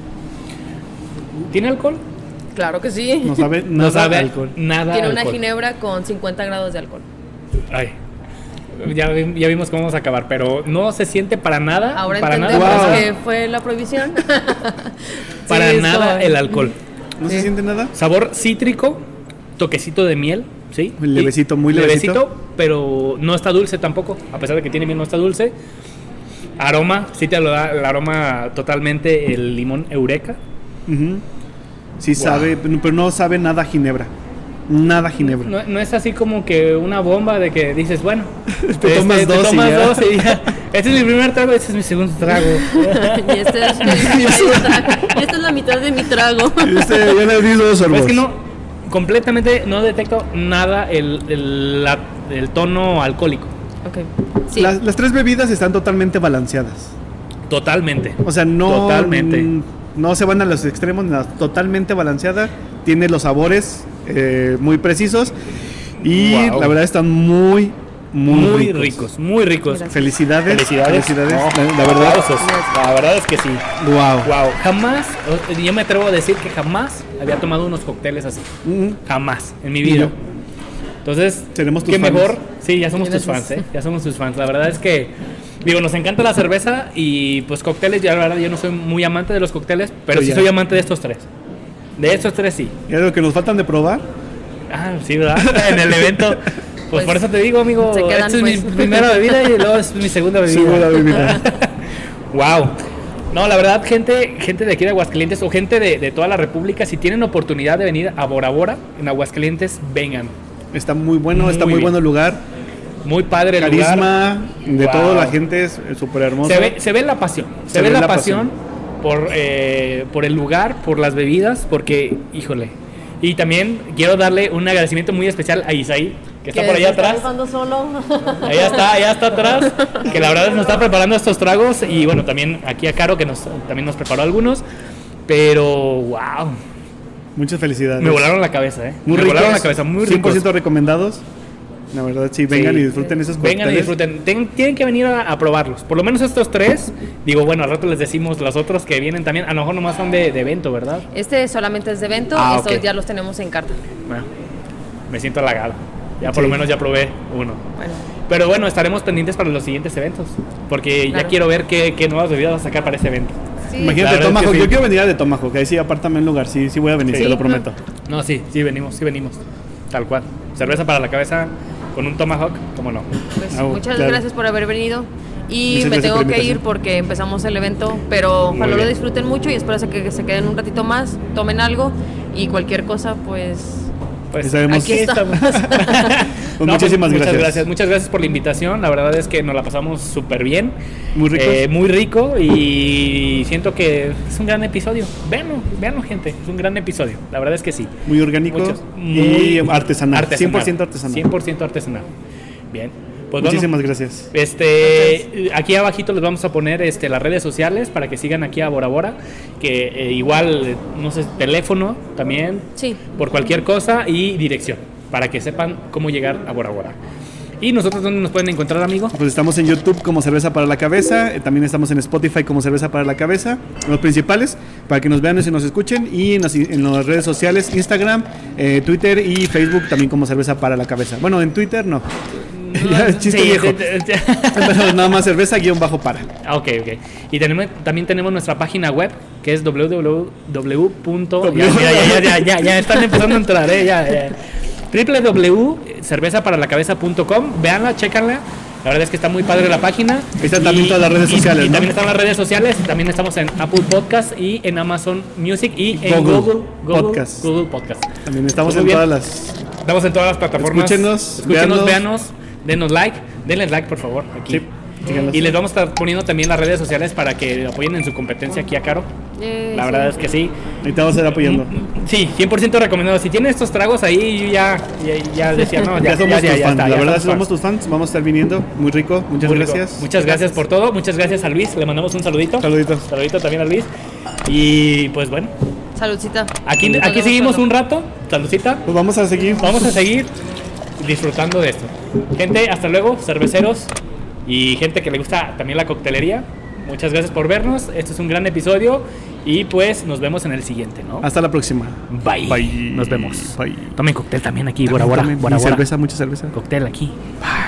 ¿Tiene alcohol? Claro que sí. No sabe nada No sabe de alcohol. nada. Tiene una alcohol. ginebra con cincuenta grados de alcohol. Ay. Ya, vi- ya vimos cómo vamos a acabar, pero no se siente para nada. Ahora para entendemos nada. Wow. que fue la prohibición. Para Sí, es nada como- el alcohol. ¿No Sí. se siente nada? Sabor cítrico, toquecito de miel, ¿sí? Muy levecito, Y- muy levecito. pero no está dulce tampoco. A pesar de que tiene miel, no está dulce. Aroma, sí te lo da el aroma totalmente el limón Eureka. Ujú. Sí Wow. sabe, pero pero no sabe nada a ginebra. Nada a ginebra. No, no es así como que una bomba de que dices, bueno, Te tomas dos y tomas ya. dos y ya. Este es mi primer trago, este es mi segundo trago. y este es mi- y esta es la mitad de mi trago. Este, ya le di dos Pero sorbos. es que no, completamente no detecto nada el, el, la- el tono alcohólico. Ok. Sí. Las, las tres bebidas están totalmente balanceadas. Totalmente. O sea, no, Totalmente. mm, no se van a los extremos, nada, totalmente balanceada. Tiene los sabores eh, muy precisos y Wow. la verdad están muy, muy, Muy ricos. ricos, muy ricos. Gracias. Felicidades. Felicidades. Felicidades. No, la, la verdad. aplausos. La verdad es que sí. Wow. Wow, jamás, o- yo me atrevo a decir que jamás había tomado unos cócteles así. Mm, Jamás en mi Y vida. yo. Entonces, Seremos tus qué fans. mejor. Sí, ya somos tus Gracias. fans, ¿eh? Ya somos tus fans. La verdad es que, digo, nos encanta la cerveza y pues cócteles. Ya la verdad, yo no soy muy amante de los cócteles, pero Pero sí ya. soy amante de estos tres. De estos tres sí. Y es lo que nos faltan de probar. Ah, sí, ¿verdad? En el evento. Pues, Pues, por eso te digo, amigo, se quedan, esta es mi pues. primera bebida y luego es mi segunda bebida. Segunda bebida. Wow. No, la verdad, gente, gente de aquí de Aguascalientes o gente de, de toda la República, si tienen oportunidad de venir a Bora Bora en Aguascalientes, vengan. Está muy bueno, está Muy muy bien. bueno el lugar. Muy padre el lugar. Carisma de Wow. toda la gente es es súper hermoso. Se ve, se ve la pasión. Se, ve, la pasión, por, eh, por el lugar, por las bebidas, porque, híjole. Y también quiero darle un agradecimiento muy especial a Isaí, que está Que por allá se está atrás. rifando solo. Allá está, allá está atrás, que la verdad nos está preparando estos tragos y bueno, también aquí a Caro que nos, también nos preparó algunos, pero wow, Muchas felicidades. me volaron la cabeza, eh. Muy me ricos, volaron la cabeza, muy cien por ricos. ciento recomendados. La verdad, sí, vengan Sí. y disfruten esos cócteles. Vengan y disfruten, Ten- tienen que venir a, a probarlos, por lo menos estos tres, digo bueno, al rato les decimos los otros que vienen también, a lo mejor nomás son de, de evento, ¿verdad? Este solamente es de evento, Ah, estos ok. ya los tenemos en carta. Bueno, me siento halagado, ya por Sí. lo menos ya probé uno. Bueno, Pero bueno, estaremos pendientes para los siguientes eventos, porque ya Claro. quiero ver qué, qué nuevas bebidas vas a sacar para ese evento. sí. Imagínate, La verdad es Tomahawk. que sí. Yo quiero venir a de Tomahawk. Ahí sí, apártame un lugar. Sí, sí voy a venir, Sí. te lo prometo. No, sí, sí venimos, sí venimos. Tal cual. Cerveza para la cabeza con un Tomahawk, ¿cómo no? Pues, Ah, muchas claro. gracias por haber venido. Y Muchas me gracias tengo por la que ir invitación. porque empezamos el evento, pero Muy ojalá lo bien. disfruten mucho y espero que se queden un ratito más, tomen algo y cualquier cosa, pues Pues Estaremos- aquí estamos. Pues muchísimas muchas gracias. gracias. Muchas gracias por la invitación. La verdad es que nos la pasamos súper bien. Muy ricos. Eh, muy rico y siento que es un gran episodio. Véanlo, véanlo, gente. Es un gran episodio. La verdad es que sí. Muy orgánico Muchos- y muy artesanal. cien por ciento artesanal. cien por ciento artesanal. Bien. Pues bueno, Muchísimas gracias. Este, aquí abajito les vamos a poner este, las redes sociales para que sigan aquí a Bora Bora, que eh, igual, eh, no sé, teléfono también, Sí. por cualquier cosa y dirección, para que sepan cómo llegar a Bora Bora. ¿Y nosotros dónde nos pueden encontrar, amigo? Pues estamos en YouTube como Cerveza para la Cabeza, eh, también estamos en Spotify como Cerveza para la Cabeza, los principales, para que nos vean y nos escuchen, y en las, en las redes sociales, Instagram, eh, Twitter y Facebook también como Cerveza para la Cabeza. Bueno, en Twitter no, ya, chiste Sí, viejo, te- te- pero nada más cerveza guión bajo para. Ah, ok, ok. Y tenemos, también tenemos nuestra página web, que es w w w punto ya, mira, ya, ya, ya, ya, ya están empezando a entrar, eh, ya, ya. w w w punto cerveza para la cabeza punto com. Véanla, chécanla. La verdad es que está muy padre la página. Ahí están también todas las redes y- sociales, Y, ¿no? también están las redes sociales. También estamos en Apple Podcast y en Amazon Music y en Google Google, Google Podcast. Google Podcast. También estamos Muy en bien. todas las... Estamos en todas las plataformas. Escúchenos, Escúchenos, véanlos. véanos, denos like, denle like por favor aquí. Sí, síganos. Y les vamos a estar poniendo también las redes sociales para que apoyen en su competencia aquí a Caro. Eh, La sí. verdad es que sí. Ahí te vamos a estar apoyando. Sí, cien por ciento recomendado. Si tienen estos tragos ahí, yo ya, ya, ya decía, no, Ya, ya, somos ya, tus ya, ya fans, está, la ya verdad somos somos tus fans, vamos a estar viniendo, muy rico, muchas Muy rico. gracias. Muchas gracias por todo. Muchas gracias a Luis. Le mandamos un saludito. Saluditos. Saludito también a Luis. Y pues bueno, Saludcita. Aquí, Nos aquí vemos seguimos pronto. un rato. Saludcita. Pues vamos a seguir. Vamos a seguir disfrutando de esto. Gente, hasta luego, cerveceros y gente que le gusta también la coctelería. Muchas gracias por vernos. Este es un gran episodio y pues nos vemos en el siguiente, ¿no? Hasta la próxima. Bye. Bye. Nos vemos. Bye. Tomen cóctel también aquí, Bora También, Bora. también. Bora Y Bora. cerveza, mucha cerveza. Cóctel aquí. Bye.